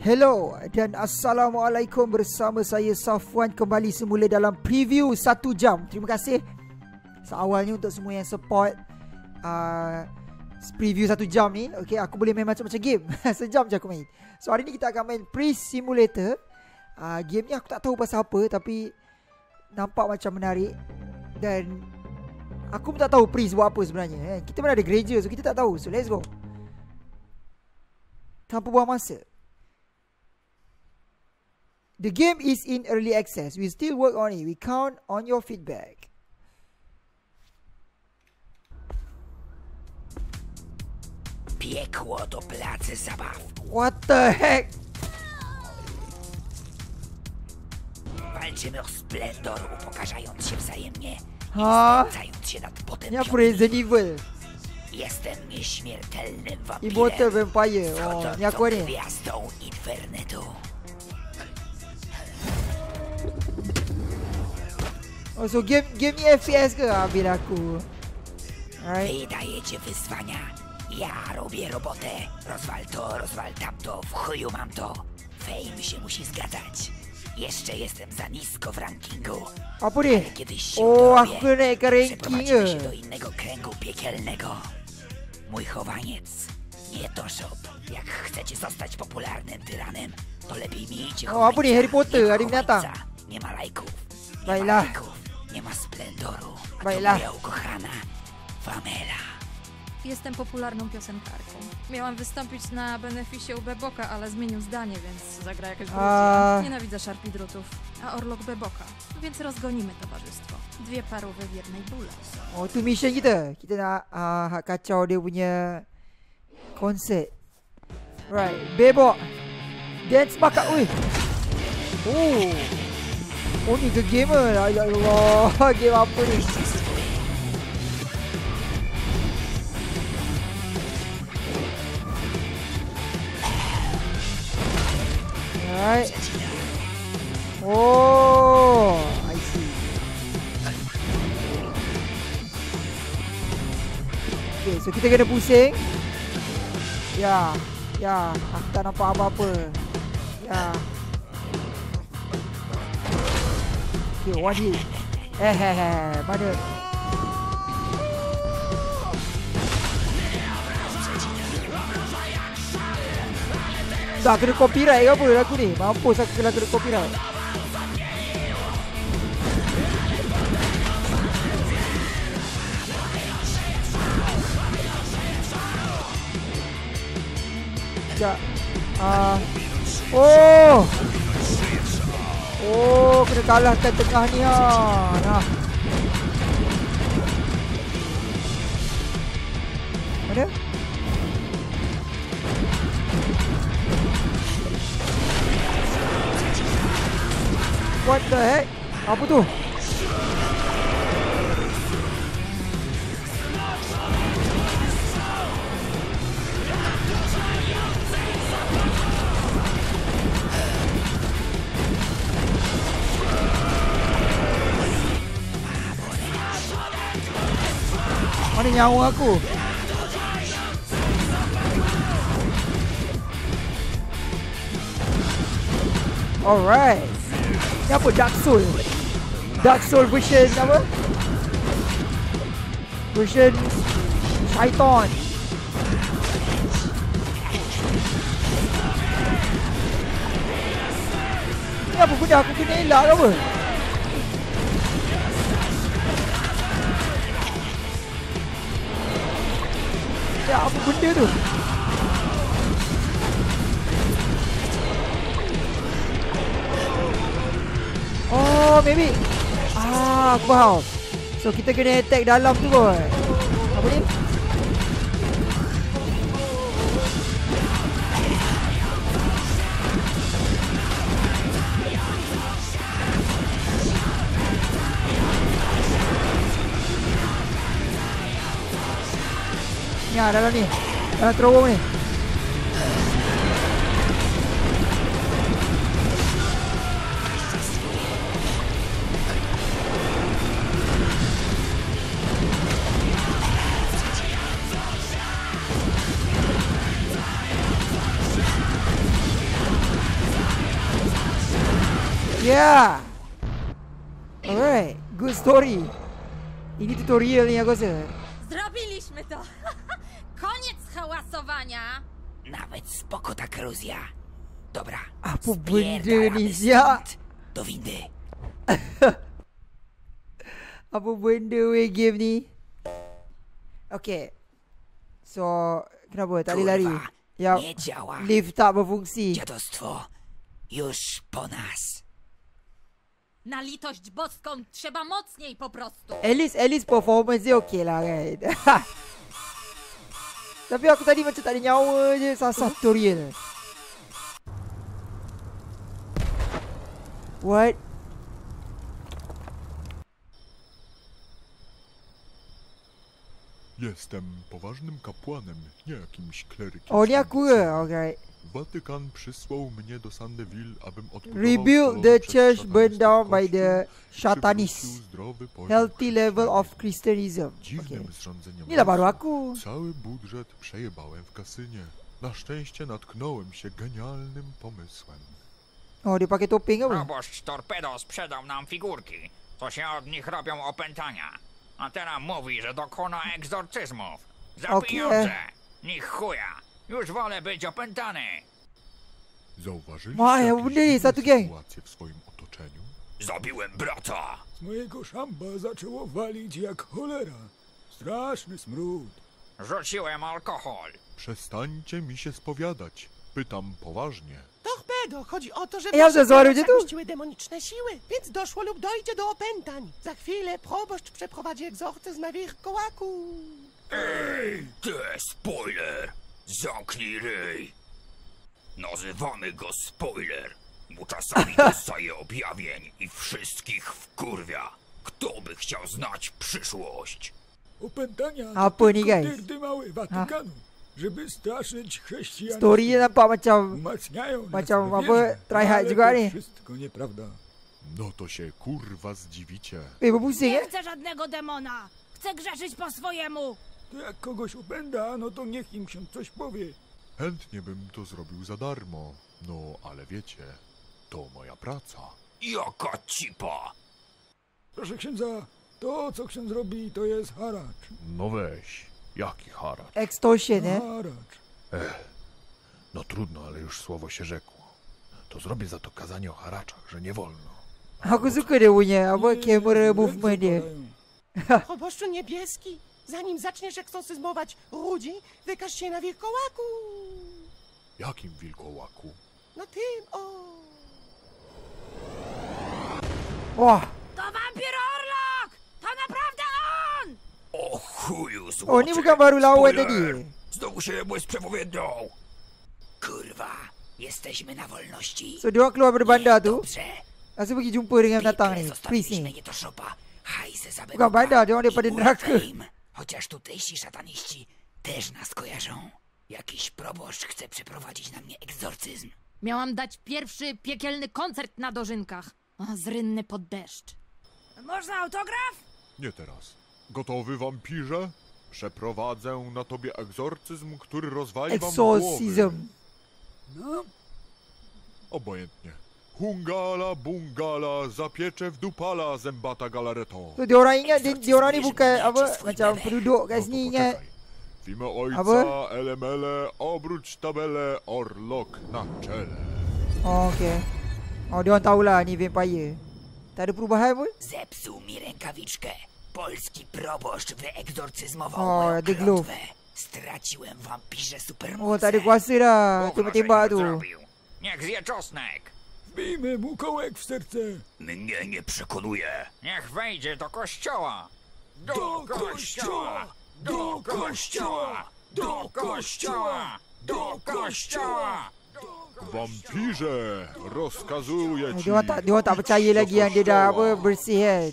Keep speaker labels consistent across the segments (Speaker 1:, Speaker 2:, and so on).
Speaker 1: Hello dan Assalamualaikum, bersama saya Safwan kembali semula dalam preview 1 jam. Terima kasih seawalnya untuk semua yang support preview 1 jam ni. Okay, aku boleh main macam-macam game. Sejam je aku main. So hari ni kita akan main Priest Simulator. Game ni aku tak tahu pasal apa, tapi nampak macam menarik. Dan aku pun tak tahu Priest buat apa sebenarnya. Kita mana ada gereja, so kita tak tahu. So let's go. Tanpa buang masa. The game is in early access. We still work on it. We count on your feedback.
Speaker 2: Piekło to place zabaw.
Speaker 1: What the heck?
Speaker 2: Walczymy o splendor, upokarzając się wzajemnie. Znęcając się nad
Speaker 1: Ni apa
Speaker 2: potępionymi.
Speaker 1: Resident Evil?
Speaker 2: Jestem nieśmiertelnym
Speaker 1: Immortal
Speaker 2: wampirem.
Speaker 1: Vampire. Oh, ni aku ni.
Speaker 2: Gwiazdą Infernetu.
Speaker 1: Oh, so game ni FPS ke? Ambil aku. Alright.
Speaker 2: Wy dajecie wyzwania. Ja robię robotę. Rozwal to, rozwal tamto. W chuju mam to. Fame się musi zgadzać. Jeszcze jestem za nisko w rankingu.
Speaker 1: Apa ni?
Speaker 2: Kiedyś się
Speaker 1: Oh,
Speaker 2: dorobię.
Speaker 1: aku kena naikkan ranking
Speaker 2: Przeprowadzimy się
Speaker 1: ke?
Speaker 2: do innego kręgu piekielnego. Mój chowaniec. Nie to shop. Jak chcecie zostać popularnym tyranem, to lepiej miejcie
Speaker 1: Oh, apa ni? Harry Potter,
Speaker 2: Nie ma
Speaker 1: ada binatang.
Speaker 2: chowańca, nie ma lajków. Nie
Speaker 1: Baiklah.
Speaker 2: ma lajków. Nie ma splendoru. A
Speaker 1: Baiklah.
Speaker 2: to moja ukochana Pamela.
Speaker 3: Jestem popularną piosenkarką. Miałam wystąpić na beneficie u Beboka, ale zmienił zdanie, więc zagra jakaś gruzja. Nienawidzę szarpidrutów, a Orlok Beboka, więc rozgonimy towarzystwo. 2 parówy w jednej bóle.
Speaker 1: Oh, tu mission kita. Kita nak kacau dia punya konsert. Right, Bebok. Dance bakat. Ui. Oh. Oh, ni ke gamer lah. Ya Allah. Game apa ni? Alright. Oh, I see. Okay, so kita kena pusing. Ya, ya, aku tak nampak apa-apa. Ya. Okay, one hit. Mana? Tak kena copyright ke apa lagu ni? Mampus aku kena copyright. Sekejap. Oh. Oh, kena kalahkan tengah ni lah. Nah. Mana? What the heck? Apa tu? Mana nyawa aku? Alright. Ni apa? Dark Soul. Dark Soul version apa? Version Shaitan. Ni apa benda? Aku kena elak ke apa? Ya, apa benda tu? Oh, maybe. Aku faham. So, kita kena attack dalam tu kot. Apa ni? Ni dalam ni. Dalam terowong ni. Yeah. Alright, good story. Ini tutorial ni aku rasa.
Speaker 3: Zrobiliśmy to! Koniec hałasowania!
Speaker 2: Nawet spoko ta korozja. Dobra,
Speaker 1: Apa benda
Speaker 2: spierdalamy
Speaker 1: ni, Zia?
Speaker 2: stąd. Do windy.
Speaker 1: Apa benda weh game ni? Okay. So, kenapa tak boleh lari?
Speaker 2: Kurwa,
Speaker 1: Ya,
Speaker 2: nie działa.
Speaker 1: lift tak berfungsi.
Speaker 2: Dziadostwo już po nas.
Speaker 3: Na litość boską trzeba mocniej po prostu!
Speaker 1: At least performance dia okey lah kan. Tapi aku tadi macam tak ada nyawa je sasar tutorial. What?
Speaker 4: Jestem poważnym kapłanem, nie jakimś klerykiem.
Speaker 1: Oh ni aku ke? Okay.
Speaker 4: Watykan przysłał mnie do Sandeville, abym odbudował
Speaker 1: Rebuild
Speaker 4: to
Speaker 1: the
Speaker 4: przez
Speaker 1: church burned down by
Speaker 4: kościół,
Speaker 1: the
Speaker 4: przywrócił
Speaker 1: Shatanists.
Speaker 4: zdrowy poziom
Speaker 1: Healthy level
Speaker 4: chrześcijaństwa.
Speaker 1: of Christianism.
Speaker 4: Dziwnym
Speaker 1: Okay.
Speaker 4: zrządzeniem
Speaker 1: Ni lah baru
Speaker 4: mocy
Speaker 1: aku.
Speaker 4: cały budżet przejebałem w kasynie. Na szczęście natknąłem się genialnym pomysłem.
Speaker 1: Oh, dia pakai topeng apa?
Speaker 5: Proboszcz Torpedo sprzedał nam figurki, co się od nich robią opętania. A teraz mówi, że dokona egzorcyzmów. Za
Speaker 1: Okej.
Speaker 5: pieniądze. Ni chuja. Już wolę być opętany.
Speaker 4: Zauważyliście
Speaker 1: Maja,
Speaker 4: jakieś
Speaker 1: benda ni,
Speaker 4: dziwne
Speaker 1: satu geng.
Speaker 4: sytuacje w swoim otoczeniu?
Speaker 5: Zabiłem brata.
Speaker 6: Z mojego szamba zaczęło walić jak cholera. Straszny smród.
Speaker 5: Rzuciłem alkohol.
Speaker 4: Przestańcie mi się spowiadać. Pytam poważnie.
Speaker 7: Torpedo, chodzi o to, że
Speaker 1: Ja
Speaker 7: wasze
Speaker 1: zezwolił
Speaker 7: prawa
Speaker 1: cię tu?
Speaker 7: zagościły demoniczne siły, więc doszło lub dojdzie do opętań. Za chwilę proboszcz przeprowadzi egzorcyzm na wilkołaku.
Speaker 5: Ty, spoiler. Zamknij ryj. Nazywamy go spoiler, bo czasami dostaje objawień i wszystkich wkurwia. Kto by chciał znać przyszłość?
Speaker 6: Opętania
Speaker 1: Apa
Speaker 6: to
Speaker 1: ni,
Speaker 6: tylko
Speaker 1: guys?
Speaker 6: dyrdymały Watykanu, żeby straszyć chrześcijan.
Speaker 1: Story dia nampak macam
Speaker 6: Umacniają nas
Speaker 1: macam
Speaker 6: w
Speaker 1: apa,
Speaker 6: wierze,
Speaker 1: try hard
Speaker 6: ale
Speaker 1: juga
Speaker 6: to
Speaker 1: ni.
Speaker 6: wszystko nieprawda.
Speaker 4: No to się kurwa zdziwicie.
Speaker 1: berbusing
Speaker 8: Nie
Speaker 1: eh.
Speaker 8: chcę żadnego demona! Chcę grzeszyć po swojemu!
Speaker 6: To jak kogoś opęda, no to niech im się coś powie.
Speaker 4: Chętnie bym to zrobił za darmo. No, ale wiecie, to moja praca.
Speaker 5: Jaka cipa!
Speaker 6: Proszę księdza, to co ksiądz robi, to jest haracz.
Speaker 4: No weź, jaki haracz?
Speaker 1: Extortion eh.
Speaker 6: Haracz.
Speaker 4: No trudno, ale już słowo się rzekło. To zrobię za to kazanie o haraczach, że nie wolno.
Speaker 1: Aku suka dia punya apa
Speaker 6: Nie,
Speaker 1: kamera
Speaker 6: ręce
Speaker 1: movement dia.
Speaker 6: padają.
Speaker 7: Proboszczu niebieski, zanim zaczniesz egzorcyzmować ludzi, wykaż się na wilkołaku.
Speaker 4: Jakim wilkołaku?
Speaker 7: No tym, o.
Speaker 1: Wah.
Speaker 8: To wampir Orlok! To naprawdę on!
Speaker 5: O chuju, złocie!
Speaker 1: Oh ni bukan baru lawan
Speaker 5: Spoiler!
Speaker 1: tadi.
Speaker 5: Znowu się jebłeś z przepowiednią!
Speaker 2: Kurwa, jesteśmy na wolności.
Speaker 1: So dia orang keluar dari bandar tu.
Speaker 2: Dobrze.
Speaker 1: Lepas tu pergi jumpa dengan datang
Speaker 2: Pikle
Speaker 1: ni.
Speaker 2: zostawiliśmy
Speaker 1: Priest ni.
Speaker 2: nie do szopa. Hajsy za
Speaker 1: Bukan bandar, dia orang daripada
Speaker 2: i
Speaker 1: neraka.
Speaker 2: fame. Chociaż tutejsi szataniści też nas kojarzą. Jakiś proboszcz chce przeprowadzić na mnie egzorcyzm.
Speaker 3: Miałam dać pierwszy piekielny koncert na dożynkach. A, zrynny pod deszcz.
Speaker 8: Można autograf?
Speaker 4: Nie teraz. Gotowy, wampirze? Przeprowadzę na tobie egzorcyzm, który rozwali wam głowy.
Speaker 1: Exorcism.
Speaker 6: No,
Speaker 4: Obojętnie. Hungala, bungala, zapiecze w dupala, zębata galareto.
Speaker 1: So dia orang ingat dia orang ni bukan apa macam penduduk kat
Speaker 4: No
Speaker 1: sini
Speaker 4: to
Speaker 1: ingat.
Speaker 4: poczekaj. W imię ojca,
Speaker 1: Apa?
Speaker 4: elemele, obróć tabelę, orlok na czele.
Speaker 1: Oh okey. Oh dia orang tahulah ni vampire. Tak ada perubahan pun.
Speaker 2: Zepsuł mi rękawiczkę. Polski proboszcz wyegzorcyzmował
Speaker 1: O,
Speaker 2: moją
Speaker 1: The Glove.
Speaker 2: klątwę. Straciłem wampirze supermoce.
Speaker 1: Oh tak ada kuasa dah.
Speaker 5: Gówno, że
Speaker 1: Tembak
Speaker 5: nie
Speaker 1: tu.
Speaker 5: zrobił. Niech zje czosnek.
Speaker 6: wbijmy mu kołek w serce.
Speaker 5: Mnie nie przekonuje. Niech wejdzie do kościoła.
Speaker 6: Do kościoła!
Speaker 5: Do kościoła! Do kościoła! Do kościoła!
Speaker 4: Wampirze, rozkazuję ci.
Speaker 1: Dia orang tak percaya lagi yang dia dah apa bersih kan.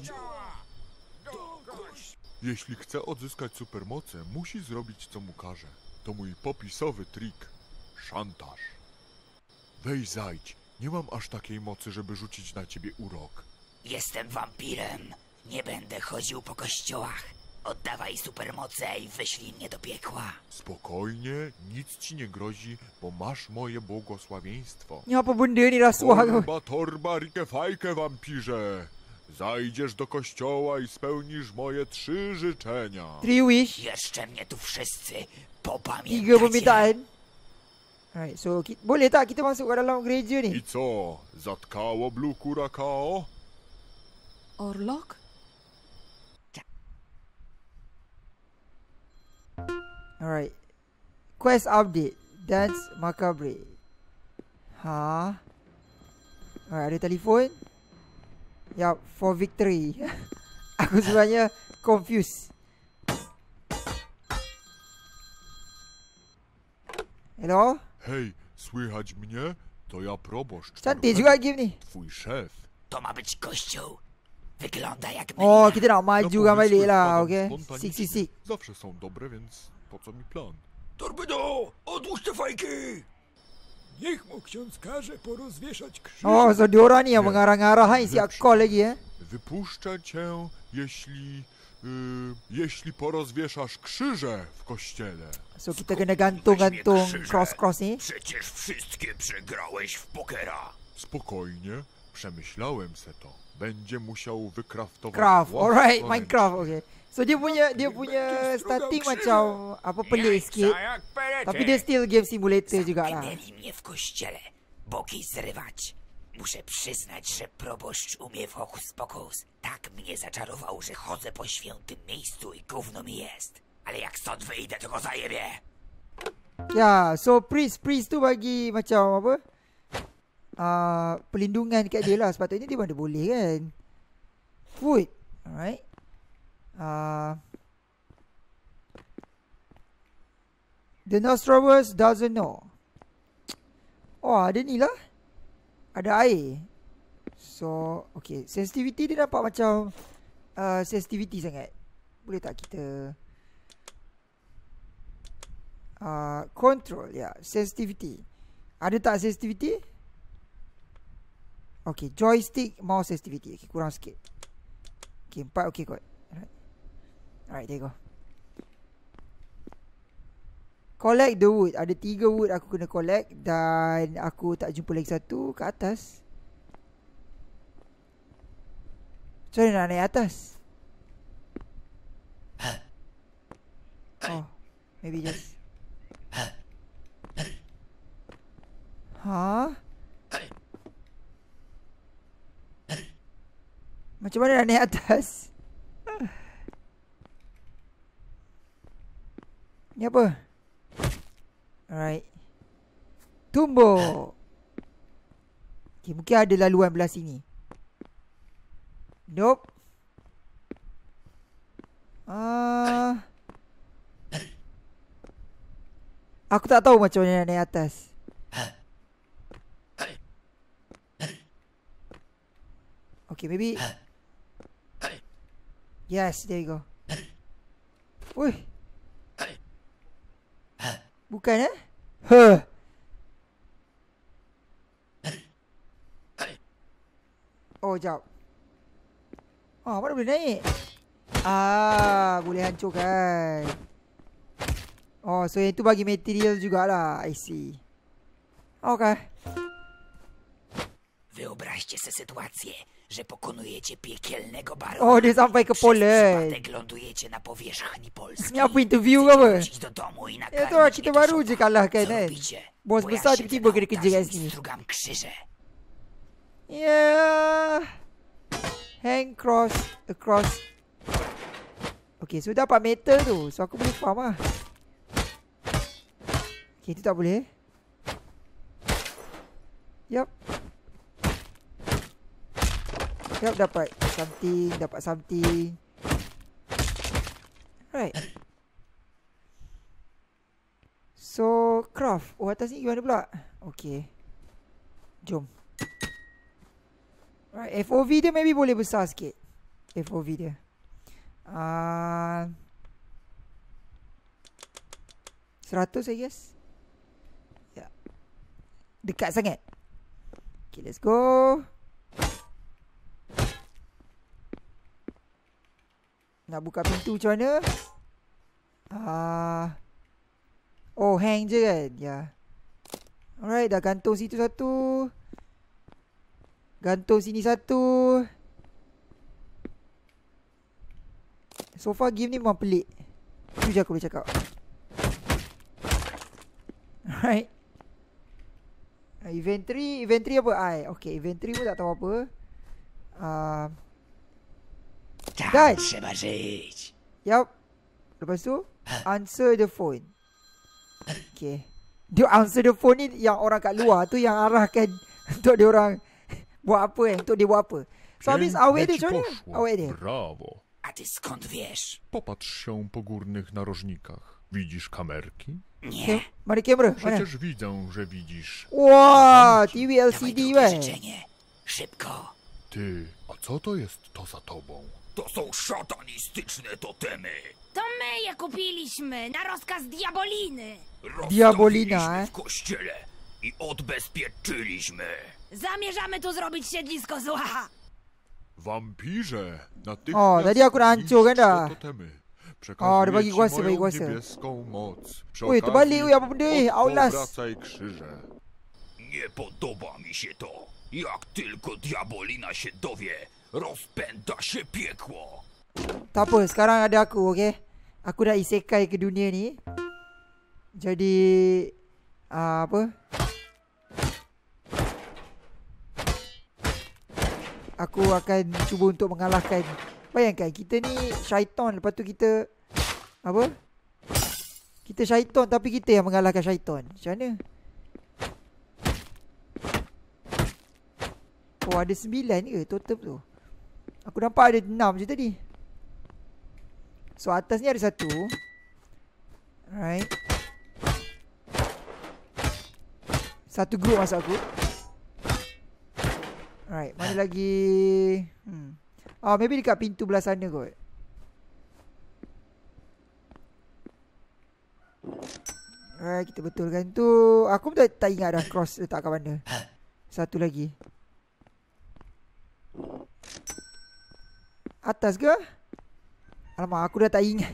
Speaker 4: Jeśli chce odzyskać supermoce, musi zrobić co mu każe. To mój popisowy trik. Szantaż. Weź zajdź. Nie mam aż takiej mocy, żeby rzucić na ciebie urok.
Speaker 2: Jestem wampirem. Nie będę chodził po kościołach. Oddawaj supermoce i wyślij mnie do piekła.
Speaker 4: Spokojnie, nic ci nie grozi, bo masz moje błogosławieństwo.
Speaker 1: Ni apa benda ni rasuah kau?
Speaker 4: Torba, torba, rikefajkę, wampirze. Zajdziesz do kościoła i spełnisz moje 3 życzenia.
Speaker 1: 3 wish.
Speaker 2: Jeszcze mnie tu wszyscy
Speaker 1: 3
Speaker 2: popamiętacie.
Speaker 1: permintaan. Alright, so boleh tak kita masuk ke dalam gereja
Speaker 4: I
Speaker 1: ni?
Speaker 4: co, zatkało Blue Curacao?
Speaker 3: Orlok?
Speaker 1: Alright. Quest update. Dance Macabre. Ha? Alright, ada telefon. Yup, for victory. Aku sebenarnya confused. Hello?
Speaker 4: Hej, słychać mnie? To ja proboszcz.
Speaker 1: Cantik
Speaker 4: Norwegia,
Speaker 1: juga game ni.
Speaker 4: twój szef.
Speaker 2: To ma być kościół. Wygląda jak
Speaker 1: Oh,
Speaker 2: Melina.
Speaker 1: kita nak maju
Speaker 4: Na
Speaker 1: kan balik
Speaker 4: pomysły
Speaker 1: lah,
Speaker 4: wpadam
Speaker 1: okay?
Speaker 4: spontanicznie.
Speaker 1: Sik.
Speaker 4: Zawsze są dobre, więc po co mi plan?
Speaker 6: Torpedo, odłóż te fajki! Niech mu ksiądz każe porozwieszać krzyż.
Speaker 1: Oh, so diorang ni yang
Speaker 4: Nie.
Speaker 1: mengarang-ngarang hai siap
Speaker 4: Lepszy.
Speaker 1: call lagi
Speaker 4: Wypuszczę cię, jeśli porozwieszasz krzyże w kościele.
Speaker 1: So kita kena gantung-gantung cross-cross ni.
Speaker 5: Przecież wszystkie przegrałeś w pokera.
Speaker 4: Spokojnie, przemyślałem se to. Będzie musiał wykraftować
Speaker 1: Craft.
Speaker 4: własną
Speaker 1: Alright,
Speaker 4: rękę.
Speaker 1: Minecraft, okay. So dia punya starting macam apa pelik sikit.
Speaker 5: Jajca jak pelety.
Speaker 1: Tapi dia still game simulator jugalah.
Speaker 2: Zamknęli mnie w kościele. Boki zrywać. Muszę przyznać, że proboszcz umie w hokus pokus. Tak mnie zaczarował, że chodzę po świętym miejscu i gówno mi jest. Ale jak stąd wyjdę, to go zajebie.
Speaker 1: Ya, so priest tu bagi macam apa? Perlindungan kat dia lah. Sepatutnya dia mana boleh kan. Food. Alright. The Nostradamus doesn't know. Oh, ada ni lah. Ada air. So, okay. Sensitivity dia nampak macam sensitivity sangat. Boleh tak kita control, ya, sensitivity. Ada tak sensitivity? Okay, joystick mouse sensitivity. Okay, kurang sikit. Okay, 4 okay kot. Alright, there you go. Collect the wood. Ada 3 wood aku kena collect. Dan aku tak jumpa lagi satu kat atas. Macam mana nak naik atas? Oh, maybe just macam mana nak naik atas? Ni apa? Alright. Tumbuk. Okay, mungkin ada laluan belah sini. Nope. Aku tak tahu macam mana nak naik atas. Okay, maybe. Yes, there you go. Ui. Bukan Oh, jap. Oh, mana boleh naik? Boleh hancurkan. Oh, so yang tu bagi material jugalah. I see. Okay.
Speaker 2: Wyobraźcie sobie sytuację, że pokonujecie piekielnego barona.
Speaker 1: Oh, dia sampai ke
Speaker 2: Przez
Speaker 1: Poland.
Speaker 2: przypadek lądujecie na powierzchni Polski.
Speaker 1: Ni apa interview ke
Speaker 2: Chcecie
Speaker 1: apa?
Speaker 2: wrócić do domu i
Speaker 1: Ya tu
Speaker 2: nakarmić
Speaker 1: kita
Speaker 2: mnie
Speaker 1: baru
Speaker 2: do
Speaker 1: je
Speaker 2: szopa.
Speaker 1: kalahkan
Speaker 2: Co
Speaker 1: kan.
Speaker 2: robicie?
Speaker 1: Bos
Speaker 2: Bo ja
Speaker 1: besar
Speaker 2: siedzę
Speaker 1: tiba-tiba
Speaker 2: na
Speaker 1: kena kerja kat
Speaker 2: ołtarzu i
Speaker 1: sini.
Speaker 2: strugam krzyże.
Speaker 1: Yeah. Hang cross across. Okay, so dapat metal tu. So aku boleh farm lah. Okay, tu tak boleh. Yup. Yup, dapat something. Right. So, craft. Oh, atas ni gimana pula? Okay. Jom. Right, FOV dia maybe boleh besar sikit. FOV dia. 100 I guess. Ya. Dekat sangat. Okay, let's go. Nak buka pintu macam mana? Oh, hang je kan? Ya. Alright, dah gantung situ satu. Gantung sini satu. So far game ni memang pelik. Itu je aku boleh cakap. Alright. Inventory apa? Okay, inventory pun tak tahu apa.
Speaker 2: Tam trzeba żyć.
Speaker 1: Yup. Lepas tu answer the phone. Okay. Dia answer the phone ni yang orang kat luar tu yang arahkan untuk dia orang buat apa untuk dia buat apa. So habis awet dia macam mana? Awet dia.
Speaker 4: Brawo.
Speaker 2: A ty skąd wiesz?
Speaker 4: Popatrz się po górnych narożnikach. Widzisz kamerki?
Speaker 2: Nie.
Speaker 1: Mana kamera? Mana?
Speaker 4: Przecież widzę, że widzisz.
Speaker 1: Wah, TV
Speaker 2: Dawaj
Speaker 1: LCD
Speaker 2: drugie
Speaker 1: weh.
Speaker 2: życzenie. Szybko.
Speaker 4: Ty, a co to jest to za tobą?
Speaker 6: To są szatanistyczne totemy.
Speaker 8: To my je kupiliśmy na rozkaz Diaboliny.
Speaker 1: Diabolina,
Speaker 6: Rozstawiliśmy w kościele i odbezpieczyliśmy.
Speaker 8: Zamierzamy tu zrobić siedlisko zła.
Speaker 4: Wampirze, natychmiast
Speaker 1: O, tadi aku dah hancurkan dah.
Speaker 4: zniszcz te totemy.
Speaker 1: O,
Speaker 4: Przekazuję
Speaker 1: dia bagi
Speaker 4: ci
Speaker 1: kuasa,
Speaker 4: moją
Speaker 1: bagi kuasa.
Speaker 4: niebieską moc. Przy
Speaker 1: Oj, terbalik,
Speaker 4: okazji,
Speaker 1: apa benda ni? Outlast.
Speaker 4: Odwracaj krzyże.
Speaker 6: Nie podoba mi się to. Jak tylko Diabolina się dowie, rozpęta się piekło.
Speaker 1: Tak apa, sekarang ada aku, okay? Aku dah isekai ke dunia ni. Jadi apa? Aku akan cuba untuk mengalahkan. Bayangkan kita ni syaitan, lepas tu kita apa? Kita syaitan tapi kita yang mengalahkan syaitan. Macam mana? Oh, ada 9 ke total tu? Aku nampak ada 6 je tadi. So atas ni ada 1. Alright. Satu group masuk aku. Alright, mana lagi? Maybe dekat pintu belah sana kot. Alright, kita betulkan tu. Aku pun tak ingat dah cross letak kat mana. Satu lagi. Atas ke? Alamak, aku dah tak ingat.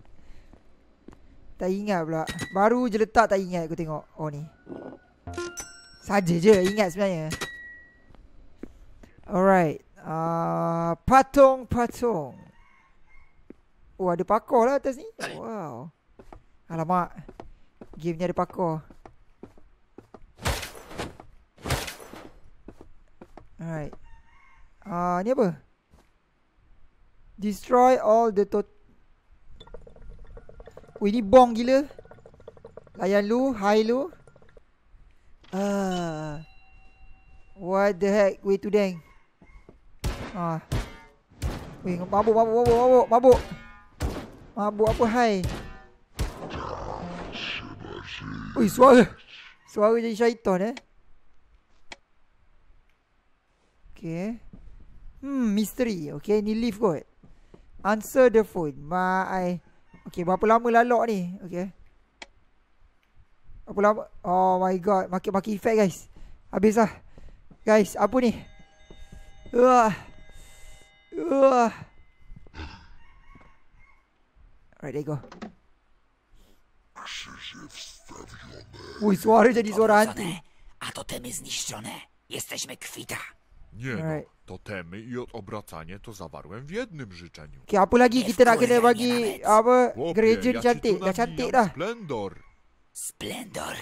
Speaker 1: Tak ingat pula. Baru je letak tak ingat aku tengok. Oh ni. Saja je ingat sebenarnya. Alright. Patung. Oh, ada parkour lah atas ni. Wow. Alamak. Game ni ada parkour. Alright. Ni apa? Destroy all the oh, ini bong gila. Layan lu, high lu. What the heck? Way to dang. Weh, mabuk. Mabuk apa high? Ui, suara jadi syaitan Okay. Mystery. Okay, ni lift kot. Answer the phone. Okay, berapa lama lalok ni? Okay. Berapa lama? Oh my god. Makin effect guys. Habis lah. Guys, apa ni? Alright, there you go. Ui, suara jadi suara hantu.
Speaker 2: A totemy zniszczone. Jesteśmy kwita.
Speaker 4: Nie
Speaker 1: Alright.
Speaker 4: no, totemy i obracanie to zawarłem w jednym życzeniu.
Speaker 1: Okay, apa lagi kita nak kena bagi apa?
Speaker 4: Chłopie,
Speaker 1: Gereja ni
Speaker 4: ja ci
Speaker 1: cantik.
Speaker 4: tu
Speaker 1: Dah cantik
Speaker 4: nawijam
Speaker 1: dah.
Speaker 4: Splendor.
Speaker 2: Splendor.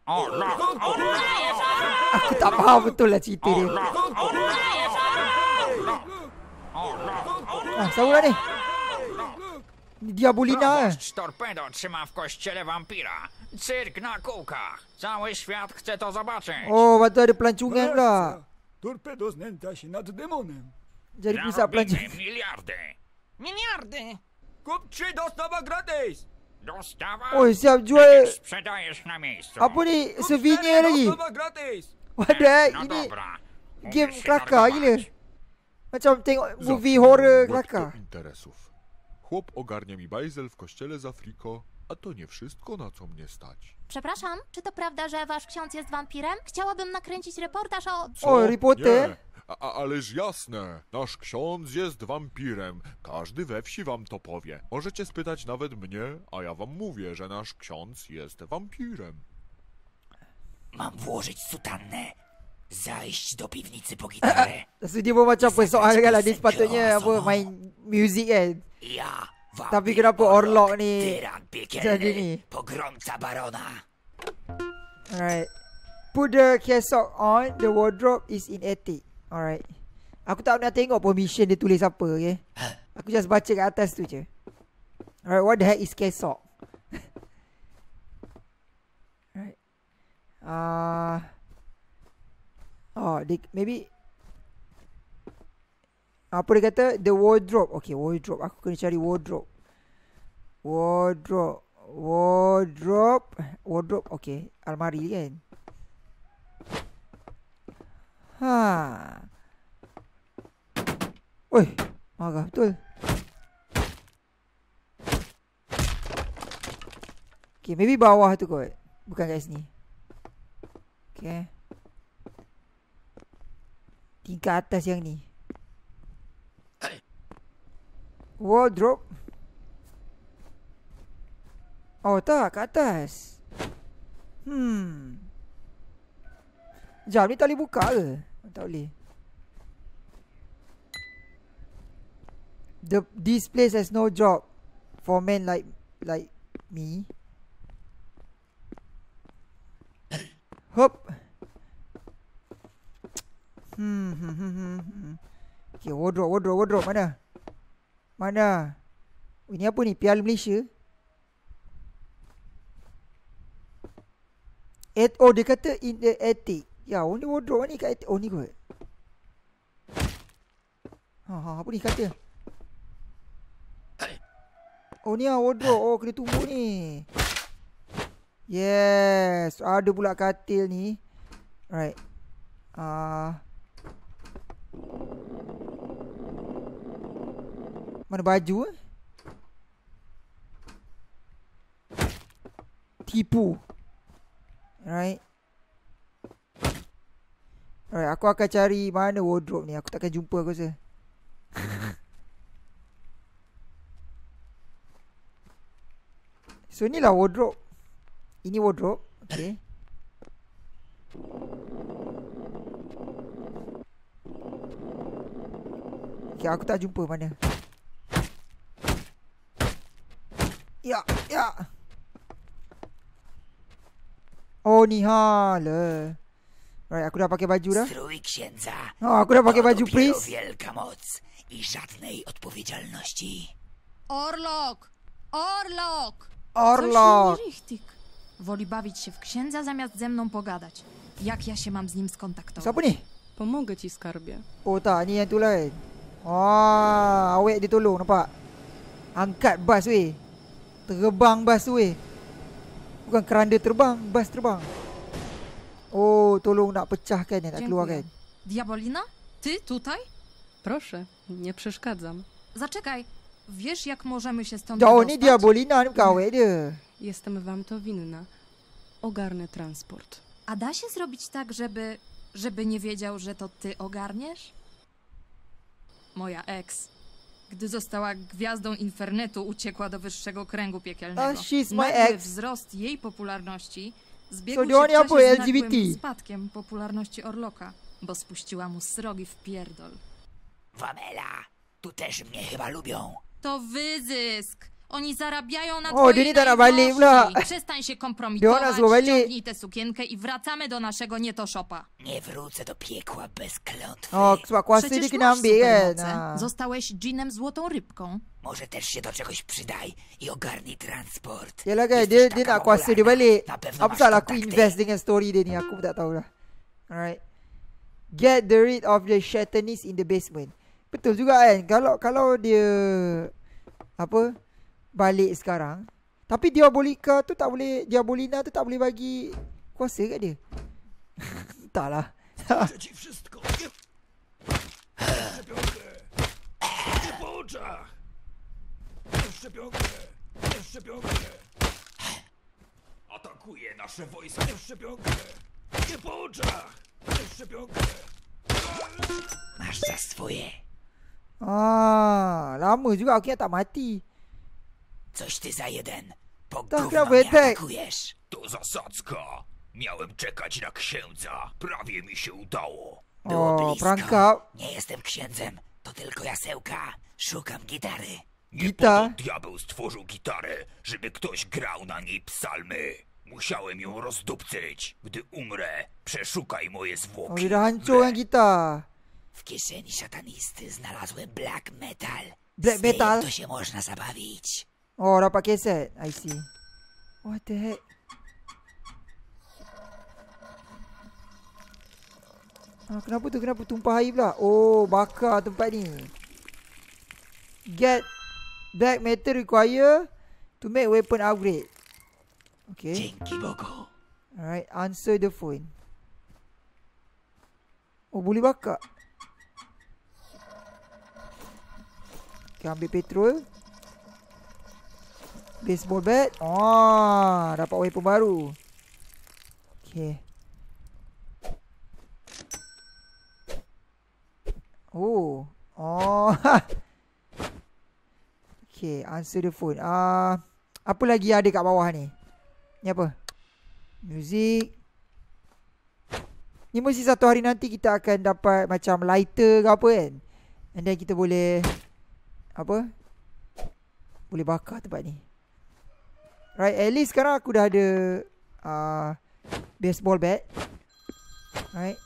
Speaker 1: Aku tak faham betul lah cerita dia. Sahulah ni. Ni Diabolina
Speaker 5: Proboszcz Torpedo trzyma w kościele wampira. Cyrk na kółkach. Cały świat chce to zobaczyć.
Speaker 1: Oh, lepas tu ada pelancongan pula.
Speaker 6: Torpedo znęta się nad demonem.
Speaker 1: Jadi pusat pelancongan.
Speaker 5: Zarobimy miliardy.
Speaker 7: Miliardy!
Speaker 6: Kup 3, dostawa gratis!
Speaker 5: Dostawa?
Speaker 1: Oi, siap jual.
Speaker 5: Sprzedajesz na miejscu.
Speaker 1: Apa ni? Souvenir lagi.
Speaker 6: Dostawa gratis!
Speaker 1: What the heck?
Speaker 5: No
Speaker 1: Ini
Speaker 5: dobra.
Speaker 1: game
Speaker 5: Umiesz się
Speaker 1: kelakar
Speaker 5: targować.
Speaker 1: gila. Macam tengok movie horror
Speaker 4: Łeb
Speaker 1: kelakar.
Speaker 4: do interesów. Chłop ogarnia mi bajzel w kościele z Afriko, a to nie wszystko, na co mnie stać.
Speaker 9: Przepraszam, czy to prawda, że wasz ksiądz jest wampirem? Chciałabym nakręcić reportaż o...
Speaker 4: Co?
Speaker 1: O, reporter.
Speaker 4: Nie, Ależ jasne, nasz ksiądz jest wampirem. Każdy we wsi wam to powie. Możecie spytać nawet mnie, a ja wam mówię, że nasz ksiądz jest wampirem.
Speaker 2: Mam włożyć sutannę, zajść do piwnicy po gitarę.
Speaker 1: Dia pun macam persoalan lah. Dia sepatutnya apa, main muzik kan.
Speaker 2: Ja,
Speaker 1: Tapi kenapa Orlok ni
Speaker 2: tyran
Speaker 1: jadi ni?
Speaker 2: piekielny, pogromca barona.
Speaker 1: Alright. Put the cassock on. The wardrobe is in attic. Alright. Aku tak nak tengok permission dia tulis apa, okay? Aku just baca kat atas tu je. Alright, what the heck is cassock? Alright. Maybe apa dia kata? The wardrobe. Okay, wardrobe. Aku kena cari wardrobe. Wardrobe. Okay, almari kan. Oi, marah betul. Okay, maybe bawah tu kot. Bukan kat sini. Okay. Tingkat atas yang ni. Wardrobe. Oh tak, kat atas. Sekejap, ni tak boleh buka ke? Tak boleh. This place has no job for men like me. Hop. Okay, wardrobe mana? Ini apa ni? Piala Malaysia. Oh, dia kata in the attic. Ya, ni wardrobe ni kat attic. Oh, ni kot. Apa ni kata? Oh, ni lah wardrobe. Oh, kena tunggu ni. Yes. Ada pula katil ni. Alright. Mana baju? Tipu. Alright. Alright, aku akan cari mana wardrobe ni. Aku takkan jumpa aku rasa. So, inilah wardrobe. Ini wardrobe. Okay. Okay, aku tak jumpa mana. Ya. Oh, ni hala. Right, aku dah pakai baju dah.
Speaker 2: Strój księdza.
Speaker 1: Oh, aku dah pakai baju
Speaker 2: To
Speaker 1: priest.
Speaker 2: wielka moc i żadnej odpowiedzialności.
Speaker 3: Orlok!
Speaker 1: Orlok.
Speaker 3: Coś nie richtig. Woli bawić się w księdza zamiast ze mną pogadać. Jak ja się mam z nim skontaktować?
Speaker 1: Siapa ni?
Speaker 9: Pomogę ci, skarbie.
Speaker 1: Oh tak, ni yang tu lah kan. Oh, awek dia tolong, nampak? Angkat bas weh. Terbang bas weh. Bukan keranda terbang, bas terbang. Oh, tolong nak pecahkan dia, nak keluarkan.
Speaker 3: Diabolina? Ty tutaj?
Speaker 9: Proszę, nie przeszkadzam.
Speaker 3: Zaczekaj. Wiesz, jak możemy się stąd
Speaker 1: Jauh
Speaker 3: wydostać?
Speaker 1: ni Diabolina ni bukan awek dia.
Speaker 9: Jestem wam to winna. Ogarnę transport.
Speaker 3: A da się zrobić tak, żeby nie wiedział, że to ty ogarniesz? Moja ex, gdy została gwiazdą internetu, uciekła do wyższego kręgu piekielnego.
Speaker 1: She's my
Speaker 3: Nagły
Speaker 1: ex.
Speaker 3: wzrost jej popularności zbiegł
Speaker 1: So
Speaker 3: się
Speaker 1: oni
Speaker 3: w czasie
Speaker 1: oboje
Speaker 3: z nagłym
Speaker 1: LGBT.
Speaker 3: spadkiem popularności Orloka, bo spuściła mu srogi w pierdol.
Speaker 2: Wamela, tu też mnie chyba lubią.
Speaker 3: To wyzysk! Oni zarabiają na
Speaker 1: O,
Speaker 3: twojej
Speaker 1: dia ni tak nak balik pula.
Speaker 3: naiwności. Przestań się
Speaker 1: Dia
Speaker 3: kompromitować,
Speaker 1: nak suruh balik.
Speaker 3: ściągnij tę sukienkę i wracamy do naszego nietoszopa.
Speaker 2: Nie wrócę do piekła bez klątwy.
Speaker 1: Oh, sebab kuasa dia
Speaker 3: Przecież
Speaker 1: kena
Speaker 3: masz
Speaker 1: ambil kan.
Speaker 3: supermoce. Zostałeś dżinem złotą rybką.
Speaker 2: Może też się do czegoś przydaj i ogarnij transport.
Speaker 1: Yalah kan,
Speaker 2: Jesteś
Speaker 1: dia
Speaker 2: taka
Speaker 1: nak kuasa dia
Speaker 2: popularna.
Speaker 1: balik.
Speaker 2: Na pewno
Speaker 1: Apa
Speaker 2: masz
Speaker 1: salah aku
Speaker 2: kontakty.
Speaker 1: invest dengan story dia ni? Aku pun tak tahu dah. Alright. Get the rid of the shaitanist in the basement. Betul juga kan. Kalau dia apa balik sekarang, tapi Diabolika tu tak boleh, Diabolina tu tak boleh bagi kuasa kat dia. Entahlah.
Speaker 6: Ci wszystko. Nie po oczach. Szczepionkę. Atakuje nasze wojska. Szczepionkę. Nie po oczach. Szczepionkę.
Speaker 2: Masz za swoje.
Speaker 1: Lama juga aku tak mati.
Speaker 2: Coś ty za jeden. Po
Speaker 1: Tak,
Speaker 2: gówno
Speaker 1: prawie
Speaker 2: mnie
Speaker 1: tak.
Speaker 2: atakujesz.
Speaker 6: To zasadzka. Miałem czekać na księdza. Prawie mi się udało.
Speaker 2: Było blisko.
Speaker 1: Prangkap.
Speaker 2: Nie jestem księdzem. To tylko jasełka. Szukam gitary.
Speaker 6: Nie po
Speaker 1: Gita?
Speaker 6: to diabeł stworzył gitarę, żeby ktoś grał na niej psalmy. Musiałem ją rozdupcyć. Gdy umrę, przeszukaj moje zwłoki.
Speaker 1: Dia dah hancurkan kita.
Speaker 2: W kieszeni szatanisty znalazłem black metal.
Speaker 1: Black
Speaker 2: Z tym
Speaker 1: metal?
Speaker 2: to się można zabawić.
Speaker 1: Dapat keset. I see. What the heck? Kenapa tu? Kenapa tumpah air pula? Bakar tempat ni. Get black metal require to make weapon upgrade. Okay.
Speaker 2: Dzięki Bogu.
Speaker 1: Alright, answer the phone. Boleh bakar. Okay, ambil petrol. Baseball bat. Dapat weapon baru. Okay. Okay, answer the phone. Apa lagi ada kat bawah ni? Ni apa? Music. Ni mesti satu hari nanti kita akan dapat macam lighter ke apa kan? And then kita boleh apa? Boleh bakar tempat ni. Right, at least sekarang aku dah ada baseball bat. Right.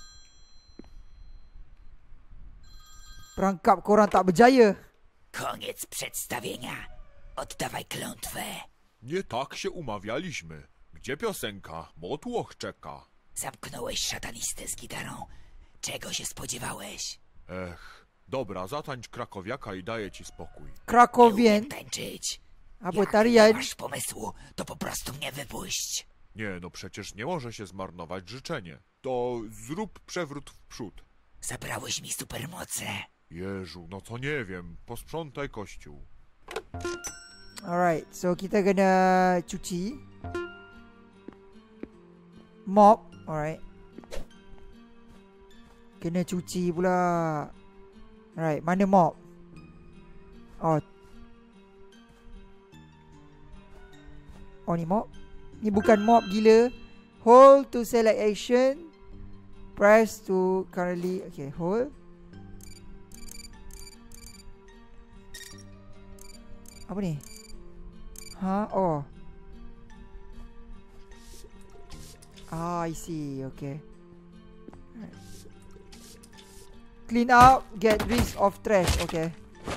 Speaker 1: Perangkap korang tak berjaya.
Speaker 2: Koniec przedstawienia. Oddawaj klątwę.
Speaker 4: Nie tak się umawialiśmy. Gdzie piosenka? Motłoch czeka.
Speaker 2: Zamknąłeś szatanistę z gitarą. Czego się spodziewałeś?
Speaker 4: Dobra, zatańcz krakowiaka i daję ci spokój.
Speaker 2: Nie
Speaker 1: Krakowien.
Speaker 2: umiem tańczyć.
Speaker 1: Apa
Speaker 2: Jak nie
Speaker 1: tarian?
Speaker 2: masz pomysłu, to po prostu mnie wypuść.
Speaker 4: Nie, no przecież nie może się zmarnować życzenie. To zrób przewrót w przód.
Speaker 2: Zabrałeś mi supermoce.
Speaker 4: Jeżu, no to nie wiem. Posprzątaj kościół.
Speaker 1: Alright, so kita kena cuci. Mop. Alright. Kena cuci pula. Alright, mana mop? Ni mop. Ni bukan mop gila. Hold to select action. Press to currently. Okay, hold. Apa ni? I see. Okay. Right. Clean up. Get rid of trash. Okay.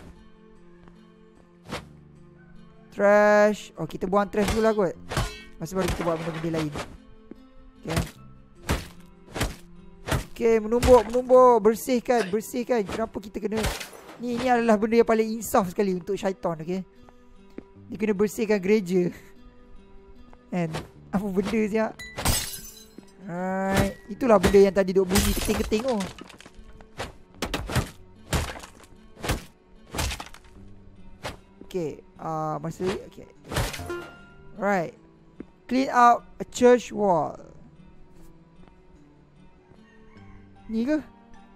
Speaker 1: Trash. Kita buang trash dulu lah kot. Lepas tu baru kita buat benda-benda lain. Okay. Okay, menumbuk. Bersihkan. Kenapa kita kena... Ni adalah benda yang paling insaf sekali untuk syaitan. Okay. Dia kena bersihkan gereja. And apa benda siap? Alright. Itulah benda yang tadi duk bunyi keting-keting tu. Okay. Masa ni. Okay. Right. Clean out a church wall. Ni ke?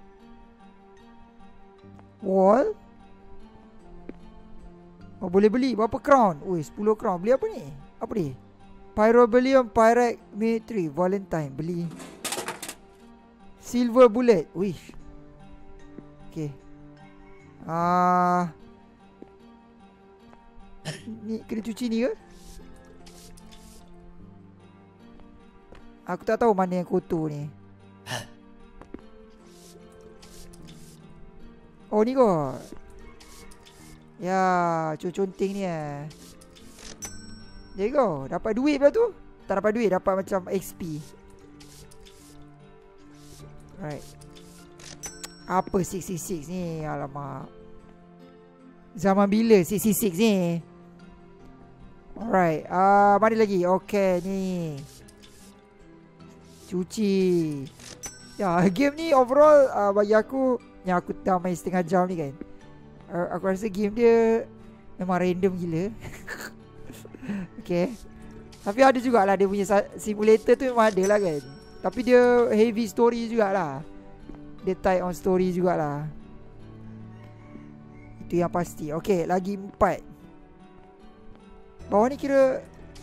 Speaker 1: Wall? Boleh beli. Berapa crown? 10 crown. Beli apa ni? Apa ni? Pyrobelium Pyrite Military Valentine. Beli. Silver bullet. Okay. Ni kena cuci ni ke? Aku tak tahu mana yang kotor ni. Ni kot. Ya, conting ni There you go. Dapat duit pula tu. Tak dapat duit, dapat macam XP. Right. Apa 666 ni? Alamak. Zaman bila 666 ni? Alright. Mana lagi? Okay, ni. Cuci. Ya, game ni overall bagi aku, yang aku dah main setengah jam ni kan, aku rasa game dia memang random gila. Okay. Tapi ada jugalah dia punya simulator tu, memang ada lah kan. Tapi dia heavy story jugalah. dia tie on story jugalah. Itu yang pasti. Okay, lagi 4. Bawah ni kira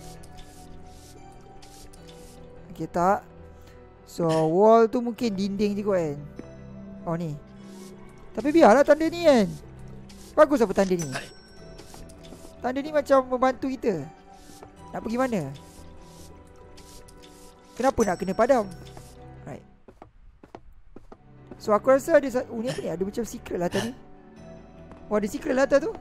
Speaker 1: okay tak. So wall tu mungkin dinding je kot kan. Oh ni. Tapi biarlah tanda ni kan. Bagus apa tanda ni. Tanda ni macam membantu kita. Nak pergi mana? Kenapa nak kena padam? Right. So aku rasa ada ni apa ni? Ada macam secret lah tadi. Oh ada secret lah tu.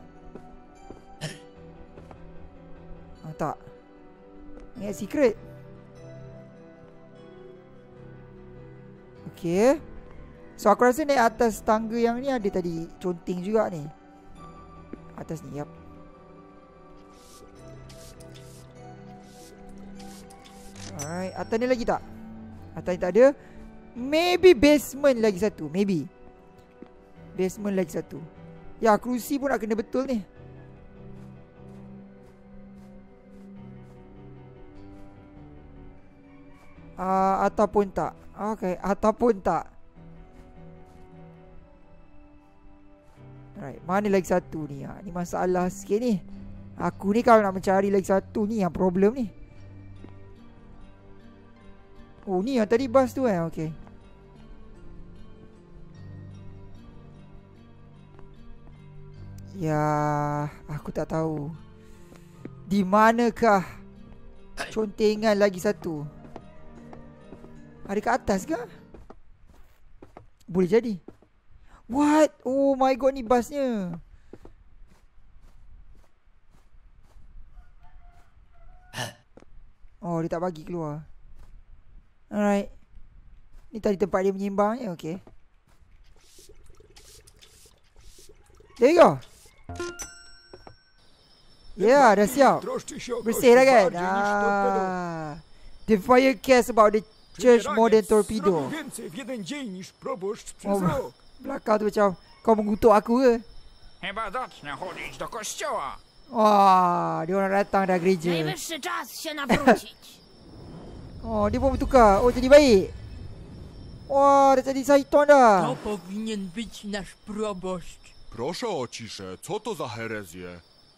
Speaker 1: Tak. Ni secret. Okay. So aku rasa naik atas tangga yang ni ada tadi conteng juga ni. Atas ni, yap. Alright, atas ni lagi tak? Atas ni tak ada. Maybe basement lagi satu. Maybe basement lagi satu. Ya, kerusi pun nak kena betul ni. Ataupun tak. Okay, ataupun tak. Alright, mana lagi satu ni? Ni masalah sikit ni. Aku ni kalau nak mencari lagi satu ni yang problem ni. Oh ni yang tadi bas tu kan. Okay. Ya, aku tak tahu di manakah contengan lagi satu. Ada kat atas ke? Boleh jadi. What? Oh my god, ni basnya. Oh, dia tak bagi keluar. Alright. Ni tadi tempat dia menyimbang je. Okay. There you go. Ya, dah siap. Bersih dah kan? The fire cares about the church more than torpedo. Oh, belakang tu macam kau mengutuk aku ke?
Speaker 5: Chyba zacznę chodzić do kościoła.
Speaker 1: Wah, dia orang datang dah gereja.
Speaker 8: Najwyższy czas się nawrócić.
Speaker 1: Oh, dia pun bertukar. Oh, jadi baik. Wah, dah jadi syaitan dah.
Speaker 10: To powinien być nasz proboszcz.
Speaker 4: Proszę o ciszę, co to za herezje?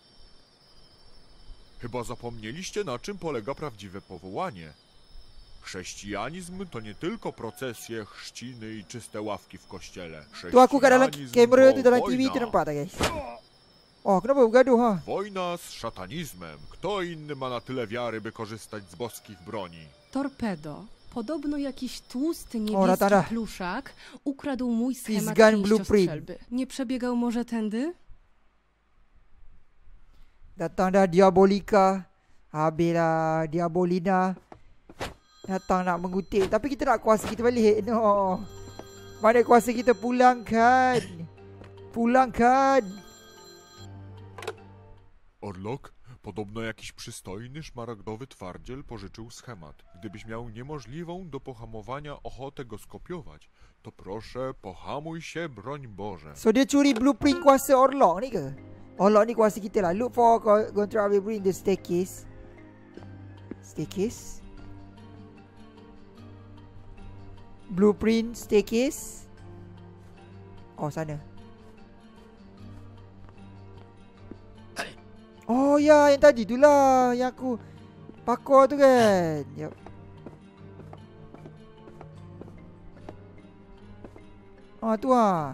Speaker 4: Chyba zapomnieliście, na czym polega prawdziwe powołanie. Chrześcijanizm to nie tylko procesje, chrzciny i czyste ławki w kościele.
Speaker 1: Tu aku kat dalam kamera tu, dalam TV tu nampak tak guys? Oh, kenapa bergaduh ha?
Speaker 4: Wojna z szatanizmem. Kto inny ma na tyle wiary, by korzystać z boskich broni?
Speaker 9: Torpedo. Podobno jakiś tłusty niebieski pluszak ukradł mój schemat pięściostrzelby. Nie przebiegał może tędy?
Speaker 1: Datang dah Diabolika. Habis dah Diabolina. Datang nak mengutip. Tapi kita nak kuasa kita balik. No. Mana kuasa kita, pulangkan. Pulangkan.
Speaker 4: Orlok, podobno jakiś przystojny, szmaragdowy twardziel pożyczył schemat. Gdybyś miał niemożliwą do pohamowania ochotę go skopiować, to proszę, pohamuj się, broń Boże.
Speaker 1: So dia curi blueprint kuasa Orlok ni ke? Orlok ni kuasa kita lah. Look for control blueprint the staircase. Staircase? Blueprint staircase. Oh, sana. Oh ya, yang tadi tu lah yang aku pakar tu kan. Yep. Oh tu lah.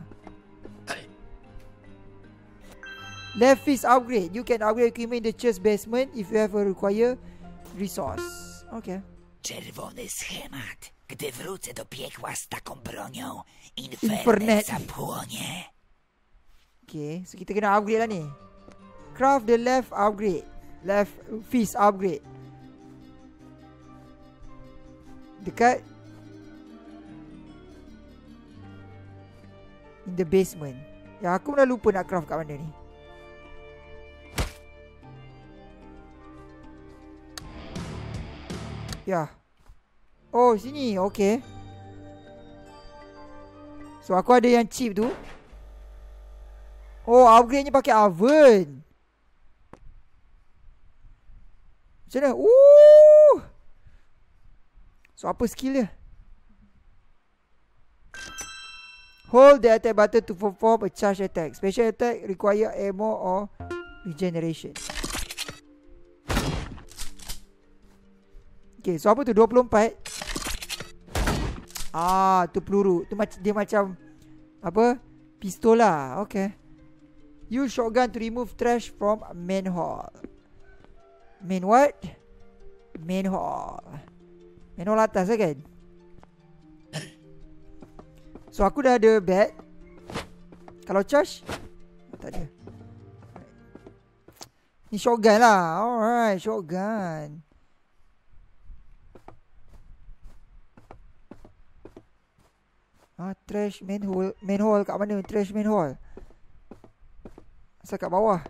Speaker 1: Left is upgrade. You can upgrade equipment in the chest basement if you have a require resource. Okay.
Speaker 2: Czerwony schemat. Gdy wrócę do piekła z taką bronią, Infernet zapłonie.
Speaker 1: Okay, so kita kena upgrade lah ni. Craft the left upgrade. Left fist upgrade. Dekat in the basement. Ya, aku dah lupa nak craft kat mana ni. Ya. Oh, sini. Okay. So, aku ada yang cheap tu. Oh, upgrade-nya pakai oven. Macam mana? So, apa skill dia? Hold the attack button to perform a charge attack. Special attack require ammo or regeneration. Okay, so apa tu 24? Tu peluru. Dia macam apa? Pistol lah. Okay. Use shotgun to remove trash from main hall. Main what? Main hall. Main hall atas lah kan? So aku dah ada bat. Kalau charge tak ada. Ni shotgun lah. Alright, shotgun. Trash main hole. Main hole kat mana? Trash main hole. Asal kat bawah.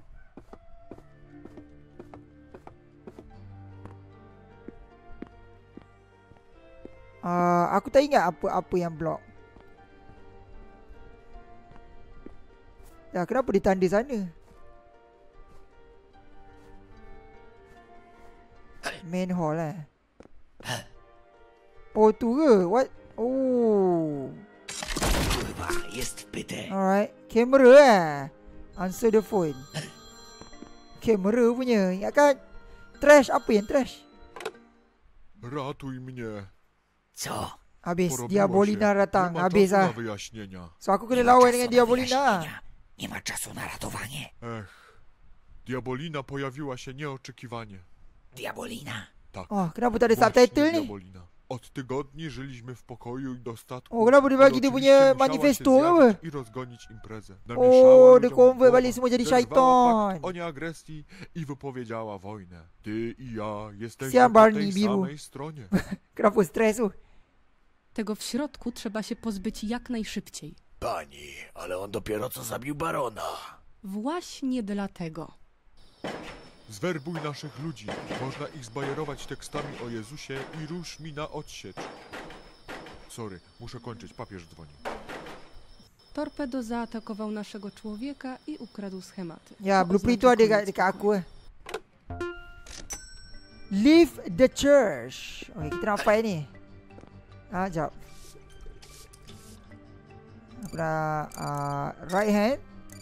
Speaker 1: Aku tak ingat apa yang block. Kenapa dia tanda sana? Main hall lah. Oh tu ke? What? Oh. Alright. Kamera lah. Answer the phone. Kamera punya. Ingatkan trash. Apa yang trash?
Speaker 4: Ratuj mnie.
Speaker 2: Co?
Speaker 1: Habis. Diabolina datang. Habis lah. So aku kena lawan dengan Diabolina.
Speaker 2: Nie ma czasu na ratowanie.
Speaker 4: Diabolina pojawiła się nieoczekiwanie.
Speaker 2: Diabolina?
Speaker 4: Tak.
Speaker 1: Kenapa tak ada subtitle ni?
Speaker 4: Diabolina. Od tygodni żyliśmy w pokoju i dostatku.
Speaker 1: Kenapa dia bagi dia punya manifesto ke apa?
Speaker 4: I rozgonić imprezę.
Speaker 1: Dia convert balik semua jadi syaitan.
Speaker 4: O nieagresji i wypowiedziała wojnę. Ty i ja jesteśmy
Speaker 1: Siap,
Speaker 4: po
Speaker 1: Barney,
Speaker 4: tej
Speaker 1: biru.
Speaker 4: samej stronie.
Speaker 1: Kenapa stres tu?
Speaker 9: Tego w środku trzeba się pozbyć jak najszybciej.
Speaker 6: Pani, ale on dopiero co zabił barona.
Speaker 9: Właśnie dlatego.
Speaker 4: Zwerbuj naszych ludzi. Można ich zbajerować tekstami o Jezusie i rusz mi na odsiecz. Sorry, muszę kończyć. Papież dzwoni.
Speaker 9: Torpedo zaatakował naszego człowieka i ukradł schematy.
Speaker 1: Blueprint tu ada dekat aku. Leave the church. Okay, kita nak fight ni. Sekejap. Aku dah right hand.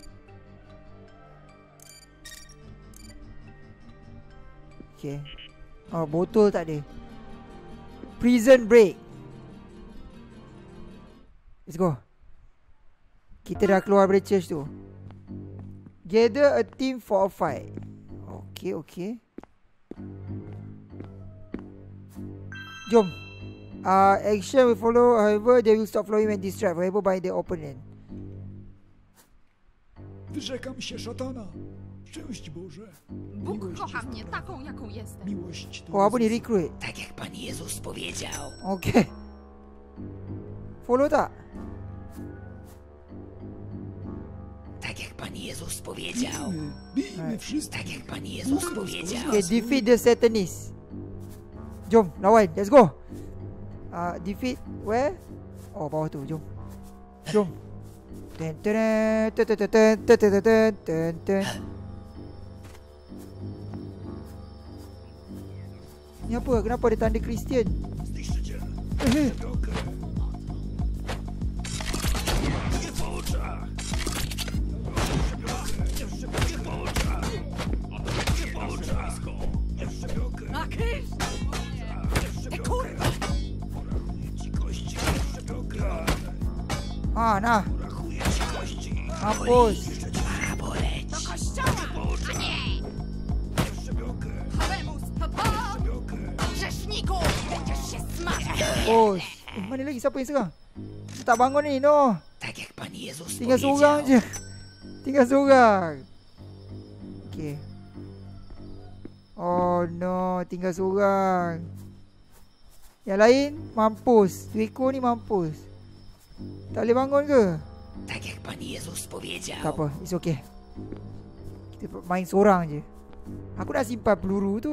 Speaker 1: Okay. Botol tak ada. Prison break. Let's go. Kita dah keluar dari church tu. Gather a team for a fight. Okay. Jom. Action will follow. However, they will stop flowing when distracted. However, by the opponent.
Speaker 11: Wyrzekam się szatana. Szczęść Boże.
Speaker 3: Bóg kocha mnie taką, jaką jestem.
Speaker 11: Miłość to
Speaker 1: apa ni recruit?
Speaker 2: Tak jak Pan Jezus powiedział.
Speaker 1: Okay. Follow tak?
Speaker 2: Tak jak Pan Jezus powiedział.
Speaker 11: Bijmy wszystkich.
Speaker 2: Tak jak Pan Jezus powiedział.
Speaker 1: Okay, defeat the Satanists. Jom, lawan. Let's go. Defeat where? Bawah tu. Jom. Ni apa? Kenapa ada tanda Kristian? Nah. Mampus. Mana lagi siapa yang serang? Tak bangun ni, no. Tinggal seorang je. Okay. Oh no, tinggal seorang. Yang lain mampus. Tuiko ni mampus. Tak boleh bangun ke?
Speaker 2: Tak jak Pan Jezus powiedział.
Speaker 1: Tak apa, it's okay. Kita main seorang je. Aku nak simpan peluru tu.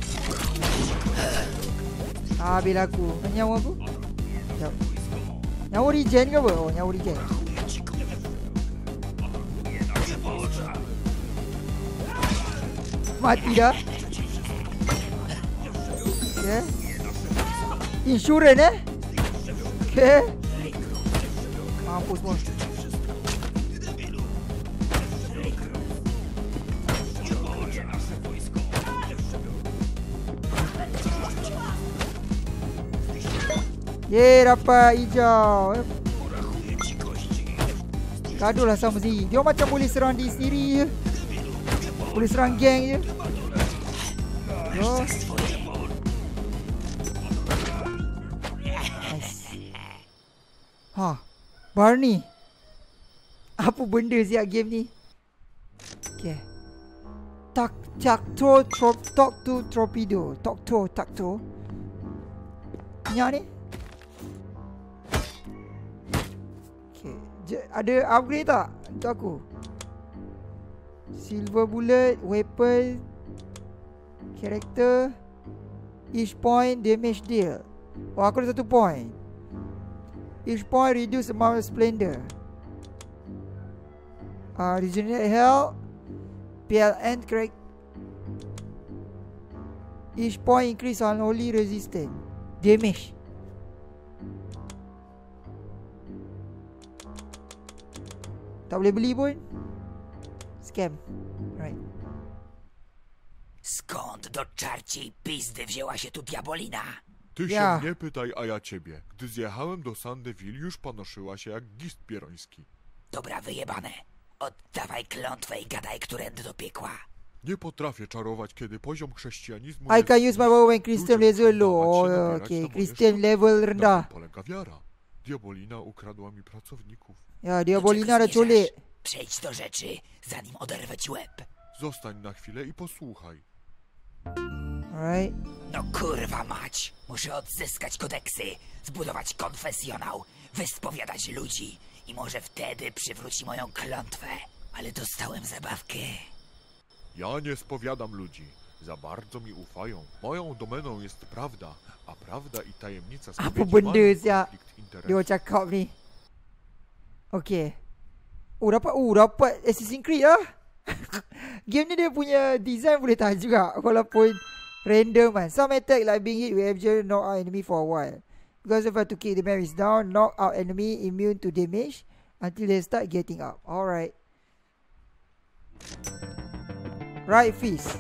Speaker 1: Habis aku. Nyawa aku. Sekejap. Nyawa regen ke apa? Oh, nyawa regen. Mati dah. Okay. Insurans Okay. Mampus semua. Yeay, dapat hijau. Gaduh lah sama sendiri. Dia macam boleh serang diri sendiri je. Boleh serang geng je. Yo. Nice. Ha, Barney. Apa benda siap game ni? Okay. Talk to torpedo. Talk to. Ni. Ada upgrade tak untuk aku? Silver bullet, weapon, character, each point damage deal. Oh, aku ada 1 point. Each point reduce amount of splendor. Regenerate health, PLN correct. Each point increase unholy resistance damage. Tak boleh beli pun. Scam. Right.
Speaker 2: Skąd do czarciej pizdy wzięła się tu diabolina?
Speaker 4: Ty się mnie pytaj, a ja ciebie. Gdy zjechałem do Sandeville, już panoszyła się jak gist pieroński.
Speaker 2: Dobra, wyjebane. Oddawaj klątwę i gadaj, którędy do piekła.
Speaker 4: Nie potrafię czarować, kiedy poziom chrześcijanizmu
Speaker 1: I can use my power when Christian level low. Okay, Christian level rendah.
Speaker 4: Polega wiara. Diabolina ukradła mi pracowników.
Speaker 1: Ja, Diabolina dah culik.
Speaker 2: Przejdź do rzeczy, zanim oderwę ci łeb.
Speaker 4: Zostań na chwilę i posłuchaj.
Speaker 1: Alright.
Speaker 2: No kurwa mać. Muszę odzyskać kodeksy, zbudować konfesjonał, wyspowiadać ludzi i może wtedy przywróci moją klątwę. Ale dostałem zabawkę.
Speaker 4: Ja nie spowiadam ludzi. Za bardzo mi ufają. Moją domeną jest prawda, a prawda i tajemnica
Speaker 1: apa benda siap dia cakap ni. Okay. Dapat Assassin's Creed lah. Game ni dia punya design boleh tahan juga walaupun random kan. Some attack like being hit with object knock out enemy for a while. Because if I to kick the man is down, knock out enemy immune to damage until they start getting up. Alright. Right fist.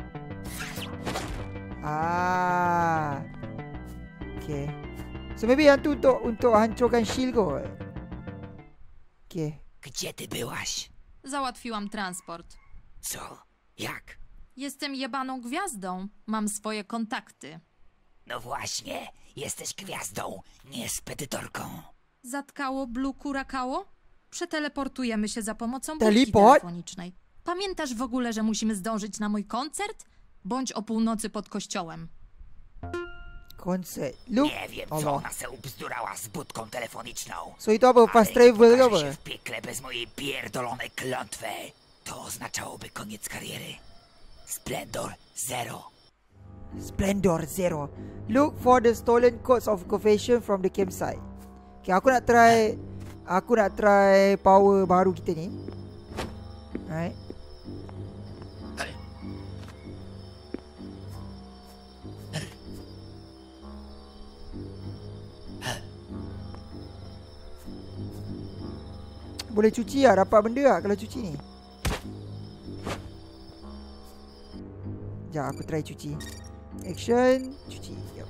Speaker 1: Okay. So maybe yang tu untuk hancurkan shield kot. Okay.
Speaker 2: Gdzie ty byłaś?
Speaker 3: Załatwiłam transport.
Speaker 2: Co? Jak?
Speaker 3: Jestem jebaną gwiazdą. Mam swoje kontakty.
Speaker 2: No właśnie, jesteś gwiazdą, nie spedytorką.
Speaker 3: Zatkało, Blue kurakało? Przeteleportujemy się za pomocą budki
Speaker 1: Teleport?
Speaker 3: telefonicznej. Pamiętasz w ogóle, że musimy zdążyć na mój koncert? Bądź o północy pod kościołem.
Speaker 1: Koncert?
Speaker 2: Nie wiem, co ona se ubzdurała z budką telefoniczną.
Speaker 1: So itu apa? Fast travel ke apa?
Speaker 2: Się w piekle bez mojej pierdolonej klątwy. To oznaczałoby koniec kariery. Splendor Zero.
Speaker 1: Splendor Zero. Look for the stolen codes of confession from the campsite. Okay, aku nak try power baru kita ni. Alright. Boleh cuci lah, dapat benda lah kalau cuci ni. Sekejap aku try cuci. Action, cuci. Yep.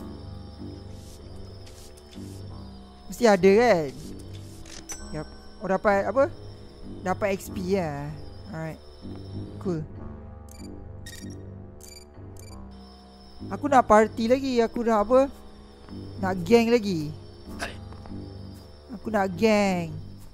Speaker 1: Mesti ada kan? Yep. Oh dapat apa? Dapat XP lah. Alright. Cool. Aku nak party lagi. Aku nak apa? Nak gang lagi. Aku nak gang.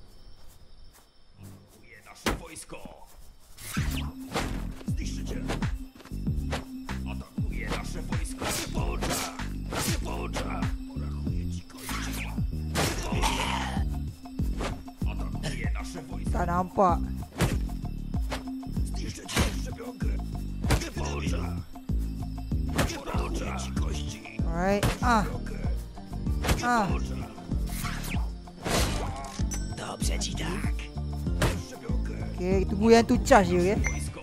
Speaker 1: Tak nampak. Alright.
Speaker 2: Dobrze ci tak.
Speaker 1: Okay, tunggu yang tu charge je, okay?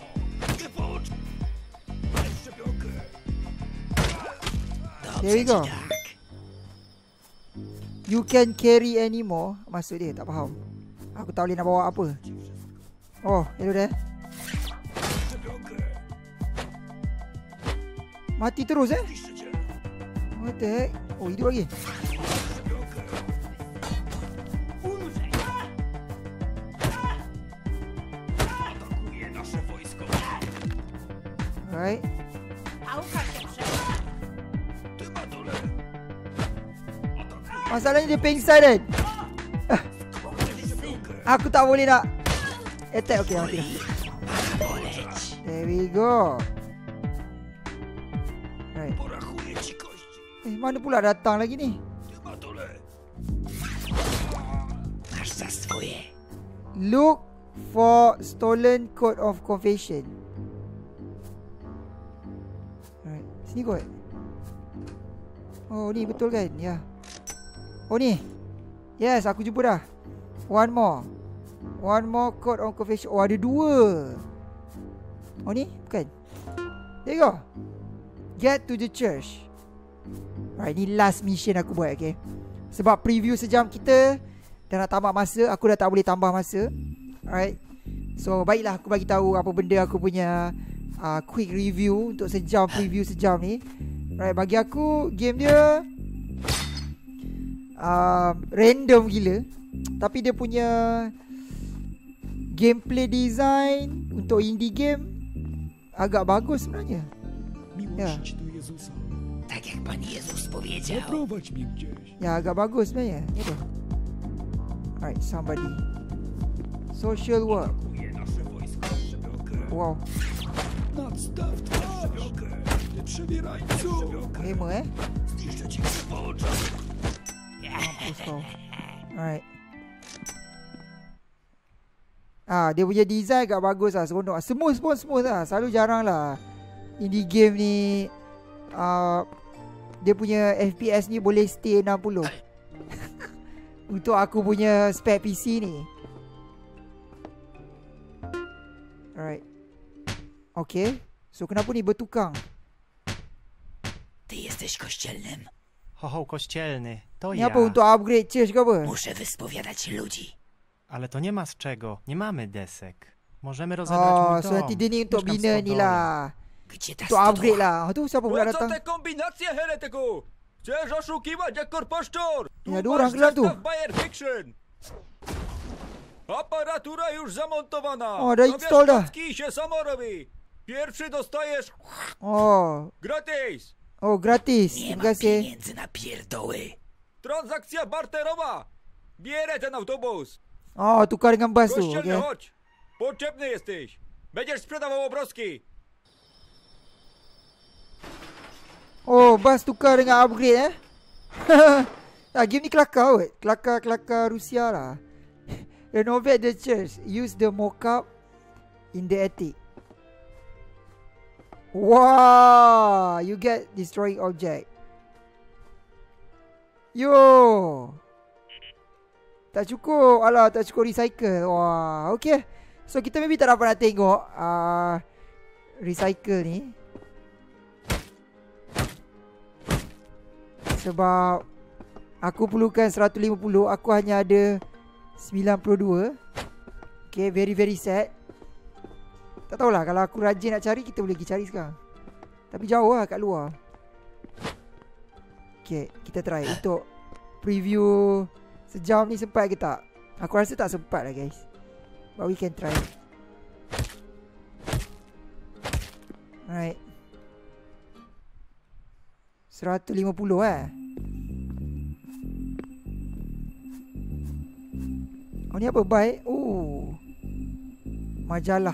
Speaker 1: There we go. You can carry anymore. Maksud dia, tak faham. Aku tak boleh nak bawa apa. Oh, hello there. Mati terus What the heck? Oh, hidup lagi. Alright. Masalahnya dia pengsan kan. Aku tak boleh nak attack. Okay, mati dah. There we go. Right. Mana pula datang lagi ni? Look for stolen code of confession. Right. Sini kot. Oh, ni betul kan? Ya. Oh ni. Yes, aku jumpa dah. One more code of confession. Oh, ada 2. Oh ni? Bukan. There you go. Get to the church. Right, ni last mission aku buat, okay? Sebab preview sejam kita dah nak tamat masa. Aku dah tak boleh tambah masa. Alright. So, baiklah aku bagi tahu apa benda aku punya quick review untuk sejam preview sejam ni. Right, bagi aku game dia random gila. Tapi dia punya gameplay design untuk indie game agak bagus sebenarnya. Ya.
Speaker 2: Tak jak Pan Jezus powiedział.
Speaker 11: Zaprowadź mnie gdzieś.
Speaker 1: Ya, agak bagus sebenarnya. Itu. Alright, somebody. Social work. Wow.
Speaker 11: Nadstaw twarz. Ty przebierańcu.
Speaker 1: Gamer Mampus kau. Alright. Dia punya design agak bagus lah. Seronok. Smooth lah. Selalu jarang lah indie game ni dia punya FPS ni boleh stay 60 untuk aku punya spec PC ni. Alright. Okay. So kenapa ni bertukang?
Speaker 2: Ty jesteś kościelnym?
Speaker 12: Ho, kościelny. To
Speaker 1: Ni
Speaker 12: ja.
Speaker 1: apa untuk upgrade church ke apa?
Speaker 2: Muszę wyspowiadać ludzi.
Speaker 12: Ale to nie ma z czego. Nie mamy desek. Możemy rozebrać mój
Speaker 1: so
Speaker 12: dom.
Speaker 1: nanti dia ni untuk
Speaker 12: Mieszkam w
Speaker 1: bina ni
Speaker 12: stodole.
Speaker 1: lah.
Speaker 2: Gdzie ta
Speaker 1: Untuk upgrade lah. Tu siapa pula
Speaker 13: Po co
Speaker 1: datang?
Speaker 13: te kombinacje, heretyku? Chcesz oszukiwać jak korposzczur?
Speaker 1: Ja,
Speaker 13: Tu
Speaker 1: dobra,
Speaker 13: masz
Speaker 1: gra tu.
Speaker 13: zestaw Bayer Fiction. Aparatura już zamontowana.
Speaker 1: O, daj install dah.
Speaker 13: Klocki się samo robi. Pierwszy dostajesz
Speaker 1: Oh.
Speaker 13: gratis.
Speaker 1: Oh, gratis.
Speaker 2: Nie
Speaker 1: Terima
Speaker 2: ma
Speaker 1: kasih.
Speaker 2: pieniędzy na pierdoły.
Speaker 13: Transakcja barterowa. Bierę ten autobus.
Speaker 1: Oh, tukar dengan bas tu.
Speaker 13: Kościelny,
Speaker 1: Okay.
Speaker 13: chodź. Potrzebny jesteś. Będziesz sprzedawał obrazki.
Speaker 1: Oh, bas tukar dengan upgrade game ni kelakar kot. Kelakar Rusia lah. Renovate the church. Use the mock-up in the attic. Wow, you get destroying object. Yo. Tak cukup. Alah, tak cukup recycle. Wah, okay. So kita maybe tak dapat nak tengok recycle ni. Sebab aku perlukan 150. Aku hanya ada 92. Okay, very sad. Tak tahulah, kalau aku rajin nak cari, kita boleh pergi cari sekarang. Tapi jauh lah kat luar. Okay, kita try untuk preview sejam ni sempat ke tak? Aku rasa tak sempat lah guys. But we can try. Alright. 150 Oh, ni apa? Baik. Oh, majalah.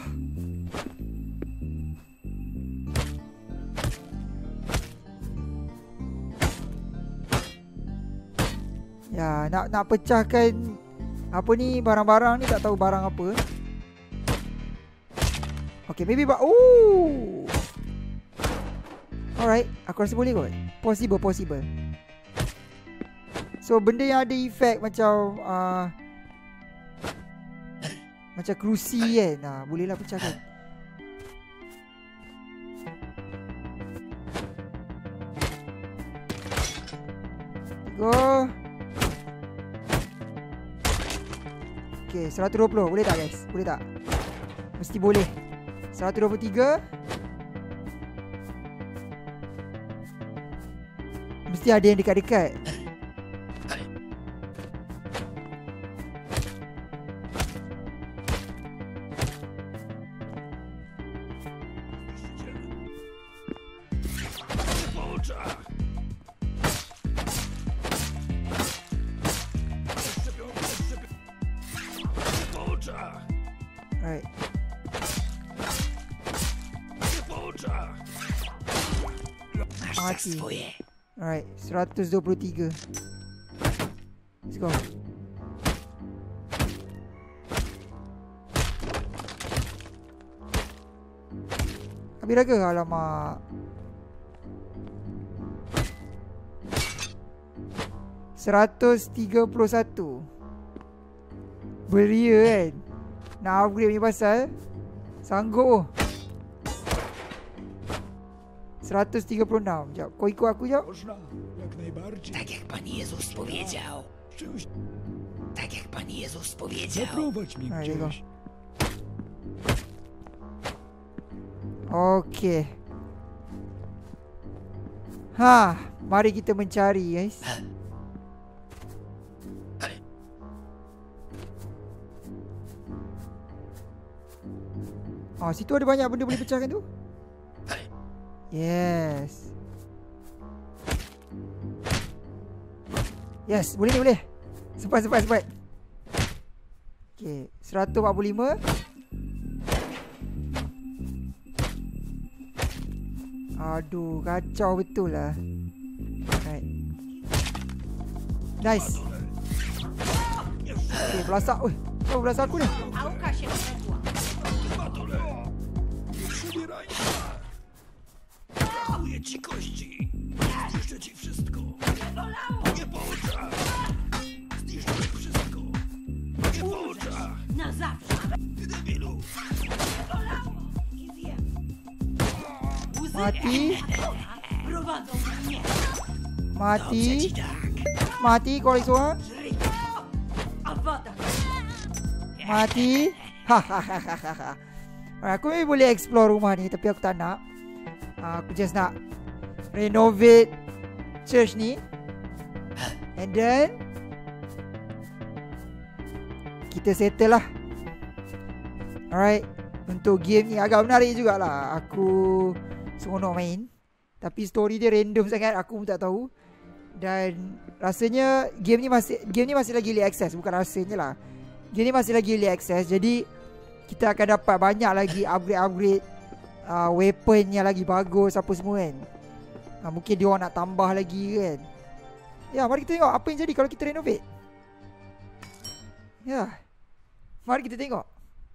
Speaker 1: Ya, nak pecahkan apa ni, barang-barang ni, tak tahu barang apa. Okay, maybe oh. Alright, aku rasa boleh kot. Possible. So benda yang ada efek macam Macam kerusi kan. Bolehlah pecahkan. Go. Okay, 120. Boleh tak guys? Boleh tak? Mesti boleh. 123. Mesti ada yang dekat-dekat. Right. Mati. Alright, 123. Let's go. Habis dah ke? Alamak. 131. Beria kan. Nak upgrade ni pasal sanggup. 136. Sekejap, kau ikut aku sekejap.
Speaker 2: Tak jak Pan Jezus powiedział. Tak jak Pan Jezus powiedział.
Speaker 1: Okay. Ha, mari kita mencari guys. Situ ada banyak benda boleh pecahkan tu. Yes. Yes, boleh ni boleh. Sempat. Okay, 145. Aduh, kacau betul lah. Right. Nice. Okay, belasak. Kau belasak aku ni.
Speaker 6: Zachuję ci kości. Zniszczę ci wszystko. Nie po oczach. Zniszczę ci wszystko. Nie po oczach.
Speaker 8: Na zawsze.
Speaker 6: Ty debilu.
Speaker 1: Mati.
Speaker 8: Prowadzą mnie.
Speaker 1: Mati. Mati kau lagi seorang. Mati. Hahaha. Aku memang boleh explore rumah ni, tapi aku tak nak. Aku just nak renovate church ni. And then kita settle lah. Alright. Untuk game ni agak menarik jugalah. Aku seronok main. Tapi story dia random sangat. Aku pun tak tahu. Dan rasanya game ni masih lagi early access. Bukan rasanya lah, game ni masih lagi early access. Jadi kita akan dapat banyak lagi upgrade weapon yang lagi bagus apa semua kan. Mungkin dia orang nak tambah lagi kan. Ya, mari kita tengok apa yang jadi kalau kita renovate. Ya, mari kita tengok.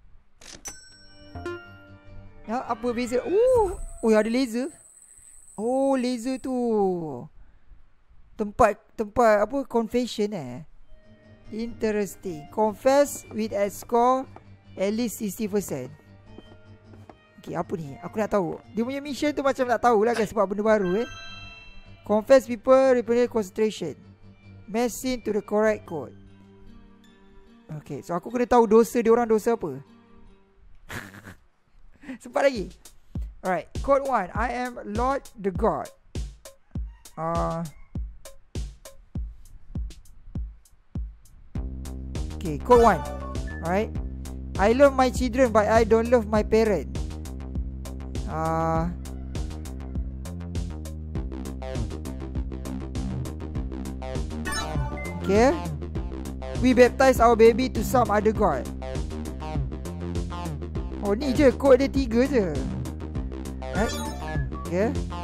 Speaker 1: Ya, apa beza? Oh, ada laser. Oh, laser tu tempat apa, confession Interesting. Confess with a score at least 60%. Okay, apa ni? Aku nak tahu. Dia punya mission tu macam tak tahulah kan, sebab benda baru Confess people, replenish concentration. Messing to the correct code. Okay, so aku kena tahu dosa dia orang dosa apa. Sempat lagi. Alright, code 1. I am Lord the God. Okay, code 1. Alright. I love my children but I don't love my parent. Okay. We baptize our baby to some other god. Oh, ni je kod dia 3 je. Right. Okay.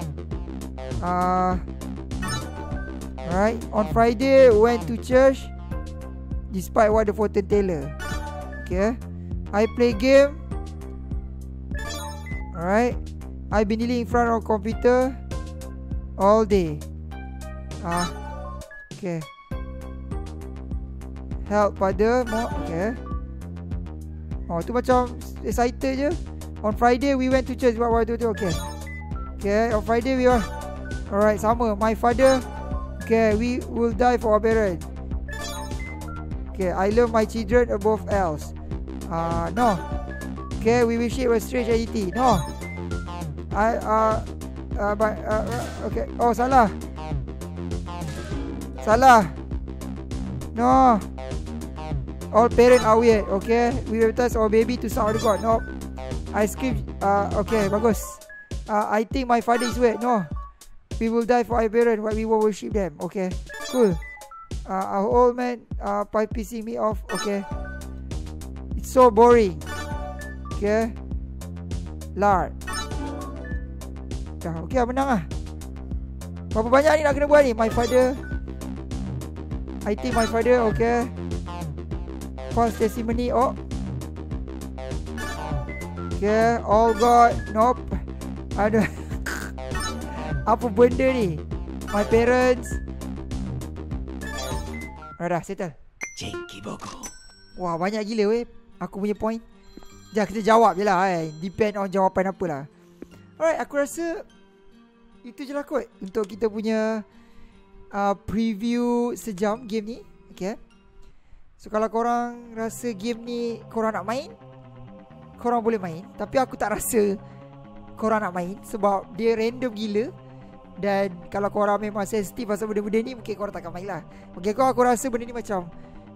Speaker 1: Alright. On Friday went to church despite what the fortune teller. Okay. I play game. Alright. I've been kneeling in front of computer all day. Okay. Help father more. Okay. Oh, tu macam excited je. On Friday we went to church. Okay. Okay, on Friday we are. Alright, sama. My father. Okay, we will die for our parents. Okay, I love my children above else. No. Okay, we will share a strange identity. No. Okay. Oh, salah. Salah. No. All parents are weird. Okay, we baptize our baby to serve God. No. Ice cream. Okay, bagus. I think my father is weird. No. We will die for our parents, but we will worship them. Okay, cool. Our old man pissing me off. Okay. It's so boring. Okay. Lard. Dah, okay lah, menang lah. Berapa banyak ni nak kena buat ni? My father. I think my father. Okay. False testimony. Oh. Okay. All God. Nope. Ada. Apa benda ni? My parents. Dah, settle.
Speaker 2: Dzięki Bogu.
Speaker 1: Wah, banyak gila weh. Aku punya point. Sekejap, kita jawab je lah. Depend on jawapan apa lah. Alright, aku rasa itu je lah kot untuk kita punya preview sejam game ni. Okay. So kalau korang rasa game ni korang nak main, korang boleh main. Tapi aku tak rasa korang nak main sebab dia random gila. Dan kalau korang memang sensitif pasal benda-benda ni, mungkin korang takkan main lah. Okay, aku rasa benda ni macam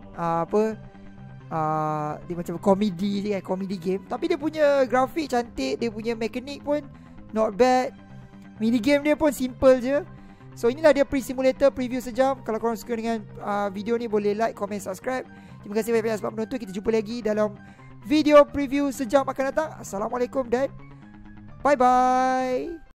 Speaker 1: dia macam komedi je kan, komedi game. Tapi dia punya grafik cantik, dia punya mekanik pun not bad. Mini game dia pun simple je. So inilah dia pre-simulator preview sejam. Kalau korang suka dengan video ni, boleh like, comment, subscribe. Terima kasih banyak-banyak sebab menonton. Kita jumpa lagi dalam video preview sejam akan datang. Assalamualaikum dan bye-bye.